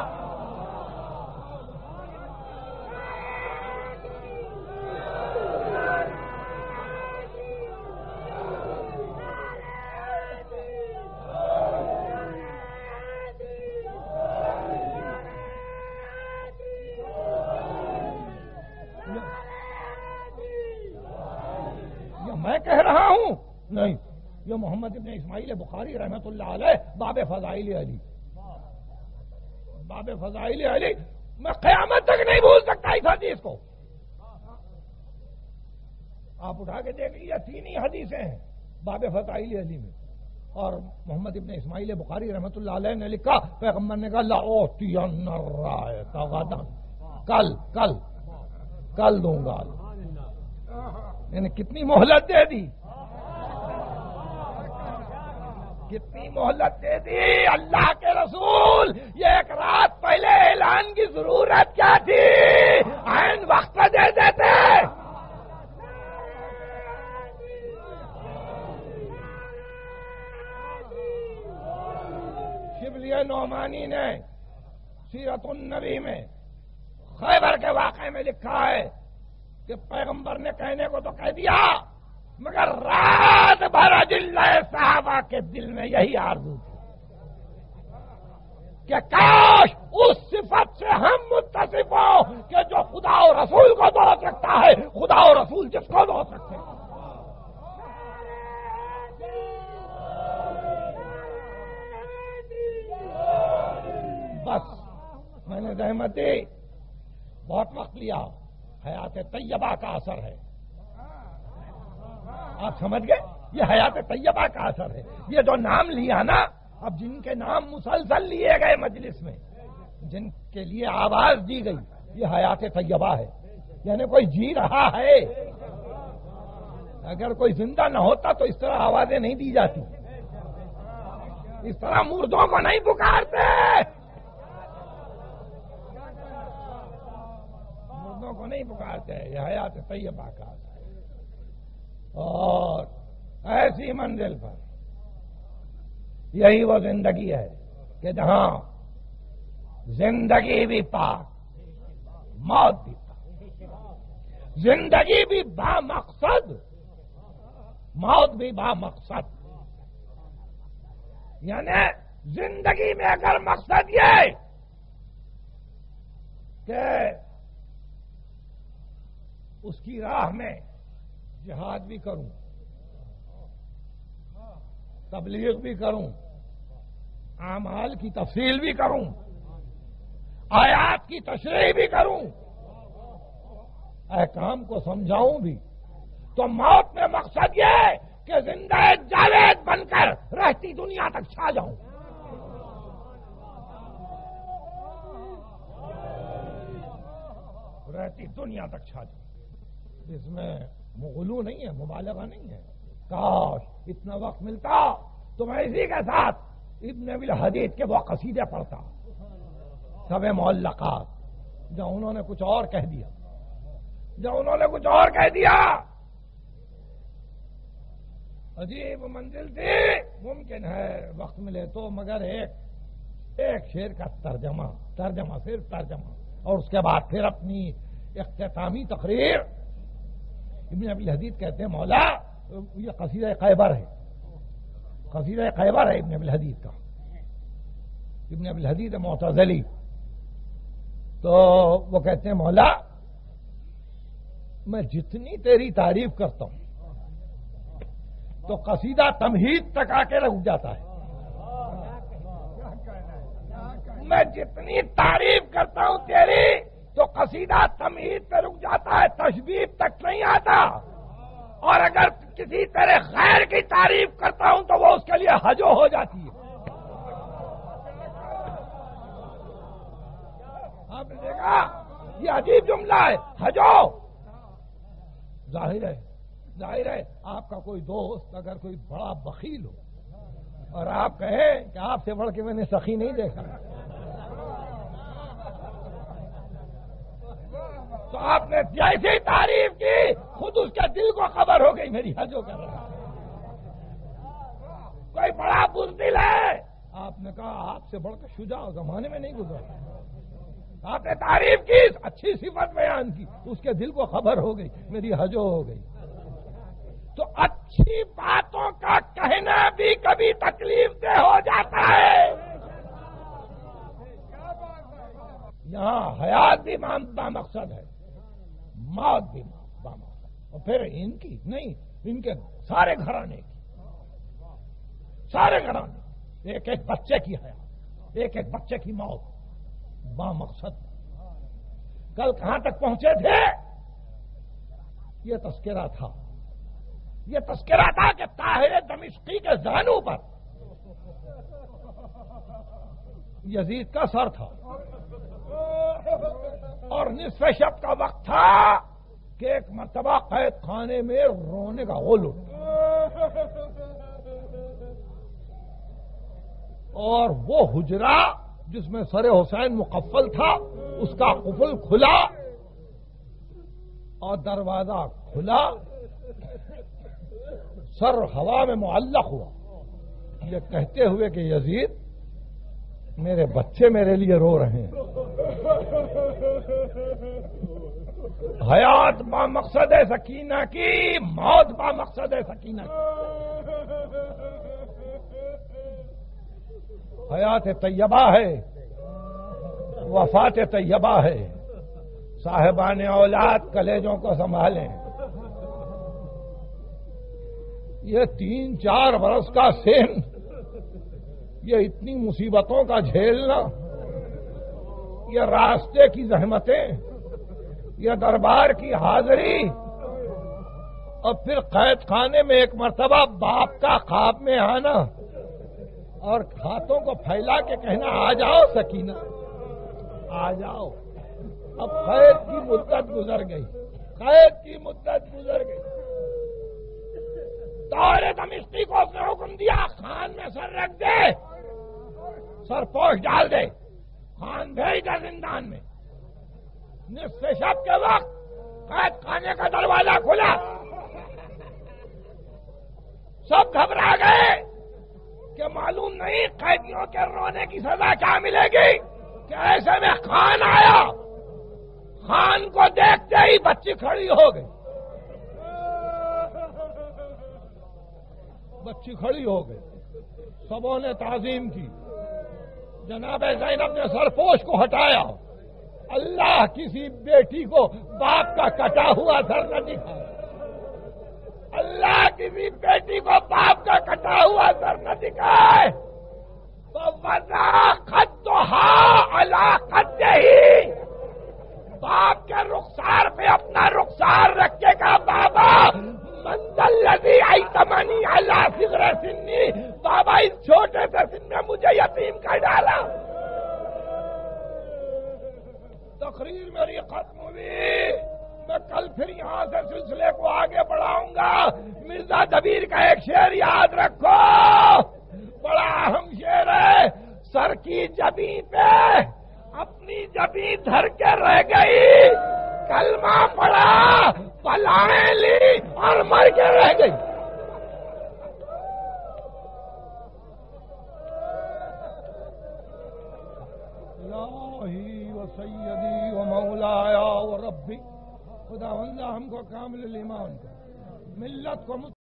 میں کہہ رہا ہوں نہیں، یہ محمد ابن اسماعیل بخاری رحمت اللہ علیہ باب فضائل علی، باب فضائل علی میں قیامت تک نہیں بھول سکتا اس حدیث کو، آپ اٹھا کے دیکھ لیجیے، تین ہی حدیثیں ہیں باب فضائل علی میں، اور محمد ابن اسماعیل بخاری رحمت اللہ علیہ نے لکھا پیغمبر نے کہا لأعطین الرایۃ غدا، کل کل کل دوں گا، یعنی کتنی مہلت دے دی، کتنی مہلت دے دی اللہ کے رسول، یہ ایک رات پہلے اعلان کی ضرورت کیا تھی، عین وقت دے دیتے۔ شبلی نعمانی نے سیرت النبی میں خیبر کے واقعے میں لکھا ہے کہ پیغمبر نے کہنے کو تو کہہ دیا مگر رات بھر اجلہ صحابہ کے دل میں یہی آرزو تھی کہ کاش اس صفت سے ہم متصف ہوں کہ جو خدا و رسول کو دو سکتا ہے، خدا و رسول جس کو دو سکتے ہیں۔ بس میں نے زحمت دی، بہت وقت لیا، حیات طیبہ کا اثر ہے، آپ سمجھ گئے، یہ حیات طیبہ کا اثر ہے، یہ جو نام لیا نا، اب جن کے نام مسلسل لیے گئے مجلس میں، جن کے لیے آواز دی گئی، یہ حیات طیبہ ہے، یعنی کوئی جی رہا ہے، اگر کوئی زندہ نہ ہوتا تو اس طرح آوازیں نہیں دی جاتی، اس طرح مردوں کو نہیں پکارتے، کو نہیں پکارتے، یہ حیات طیبہ کا اثر ہے، اور ایسی منزل پر یہی وہ زندگی ہے کہ جہاں زندگی بھی پاک، موت بھی پاک، زندگی بھی با مقصد، موت بھی با مقصد، یعنی زندگی میں اگر مقصد یہ کہ اس کی راہ میں جہاد بھی کروں، تبلیغ بھی کروں، اعمال کی تفصیل بھی کروں، آیات کی تشریح بھی کروں، احکام کو سمجھاؤں بھی، تو موت میں مقصد یہ ہے کہ زندہ جاوید بن کر رہتی دنیا تک چھا جاؤں۔ رہتی دنیا تک چھا جاؤں، اس میں مغلو نہیں ہے، مبالغہ نہیں ہے، کاش اتنا وقت ملتا تو میں اسی کے ساتھ ابن ابی الحدید کے وہ قصیدے پڑھتا، سب معلقات، جب انہوں نے کچھ اور کہہ دیا، جب انہوں نے کچھ اور کہہ دیا، عجیب منزل تھی، ممکن ہے وقت ملے تو مگر ایک ایک شعر کا ترجمہ ترجمہ صرف ترجمہ، اور اس کے بعد پھر اپنی اختتامی تقریر۔ ابن ابی الحدید کہتے ہیں مولا، یہ قصیدہ خیبر ہے، قصیدہ خیبر ہے ابن ابی الحدید کا، ابن ابی الحدید معتزلی، تو وہ کہتے ہیں مولا میں جتنی تیری تعریف کرتا ہوں تو قصیدہ تمہید تک آ کے رک جاتا ہے. میں جتنی تعریف کرتا ہوں تیری تو قصیدہ تمہید پہ رک جاتا ہے، تشبیہ تک نہیں آتا. اور اگر کسی تیرے غیر کی تعریف کرتا ہوں تو وہ اس کے لیے حجو ہو جاتی ہے. آپ نے دیکھا یہ عجیب جملہ ہے، حجو. ظاہر ہے ظاہر ہے آپ کا کوئی دوست اگر کوئی بڑا بخیل ہو اور آپ کہیں کہ آپ سے بڑھ کے میں نے سخی نہیں دیکھا تو آپ نے جیسی تعریف کی خود اس کے دل کو خبر ہو گئی میری حجو کر رہا ہے. کوئی بڑا بزدل ہے، آپ نے کہا آپ سے بڑھ کر شجاع زمانے میں نہیں گزرا. آپ نے تعریف کی، اچھی صفت بیان کی، اس کے دل کو خبر ہو گئی میری حجو ہو گئی. تو اچھی باتوں کا کہنا بھی کبھی تکلیف دہ ہو جاتا ہے. یہاں حیات بھی با مقصد ہے، موت بھی با مقصد. اور پھر ان کی نہیں، ان کے سارے گھرانے کی، سارے گھرانے، ایک ایک بچے کی حیات، ایک ایک بچے کی موت با مقصد. کل کہاں تک پہنچے تھے؟ یہ تذکرہ تھا، یہ تذکرہ تھا کہ طاہر دمشقی کے زانوں پر یزید کا سر تھا اور نصف شب کا وقت تھا کہ ایک مرتبہ قید خانے میں رونے کا غول اٹھا اور وہ حجرہ جس میں سر حسین مقفل تھا اس کا قفل کھلا اور دروازہ کھلا، سر ہوا میں معلق ہوا یہ کہتے ہوئے کہ یزید میرے بچے میرے لیے رو رہے ہیں. حیات با مقصد ہے سکینہ کی، موت با مقصد ہے سکینہ کی. حیات طیبہ ہے، وفات طیبہ ہے. صاحبان اولاد کلیجوں کو سنبھالیں. یہ تین چار برس کا سین، یہ اتنی مصیبتوں کا جھیلنا، یہ راستے کی زحمتیں، یہ دربار کی حاضری، اور پھر قید خانے میں ایک مرتبہ باپ کا خواب میں آنا اور ہاتھوں کو پھیلا کے کہنا آ جاؤ سکینہ آ جاؤ. اب قید کی مدت گزر گئی، قید کی مدت گزر گئی. طاہر دمشقی کو اس نے حکم دیا خان میں سر رکھ دے، سر پوش ڈال دے. خان بھیج دے زندان میں. نصف شب کے وقت قید خانے کا دروازہ کھلا، سب گھبرا گئے کہ معلوم نہیں قیدیوں کے رونے کی سزا کیا ملے گی کہ ایسے میں خان آیا. خان کو دیکھتے ہی بچی کھڑی ہو گئی، بچی کھڑی ہو گئی. سبوں نے تعظیم کی. جناب زینب نے سرپوش کو ہٹایا. اللہ کسی بیٹی کو باپ کا کٹا ہوا سر نہ دکھائے، اللہ کسی بیٹی کو باپ کا کٹا ہوا سر نہ دکھائے. خدها علی خدہ، باپ کے رخسار پہ اپنا رخسار رکھے گا. بابا منزل الذی ایتمنی علی صغر سنی، بابا اس چھوٹے سے سن میں مجھے یتیم کر ڈالا. تقریر میری ختم ہوئی. میں کل پھر یہاں سے سلسلے کو آگے بڑھاؤں گا. مرزا دبیر کا ایک شعر یاد رکھو، بڑا اہم شعر ہے. سر کی جبیں پہ اپنی جبیں دھر کے رہ گئی، کلمہ پڑا، پلائیں لی اور مر کے رہ گئی. الہی و سیدی و مولایا و ربی، خدا اللہ ہم کو کامل ایمان کا، ملت کو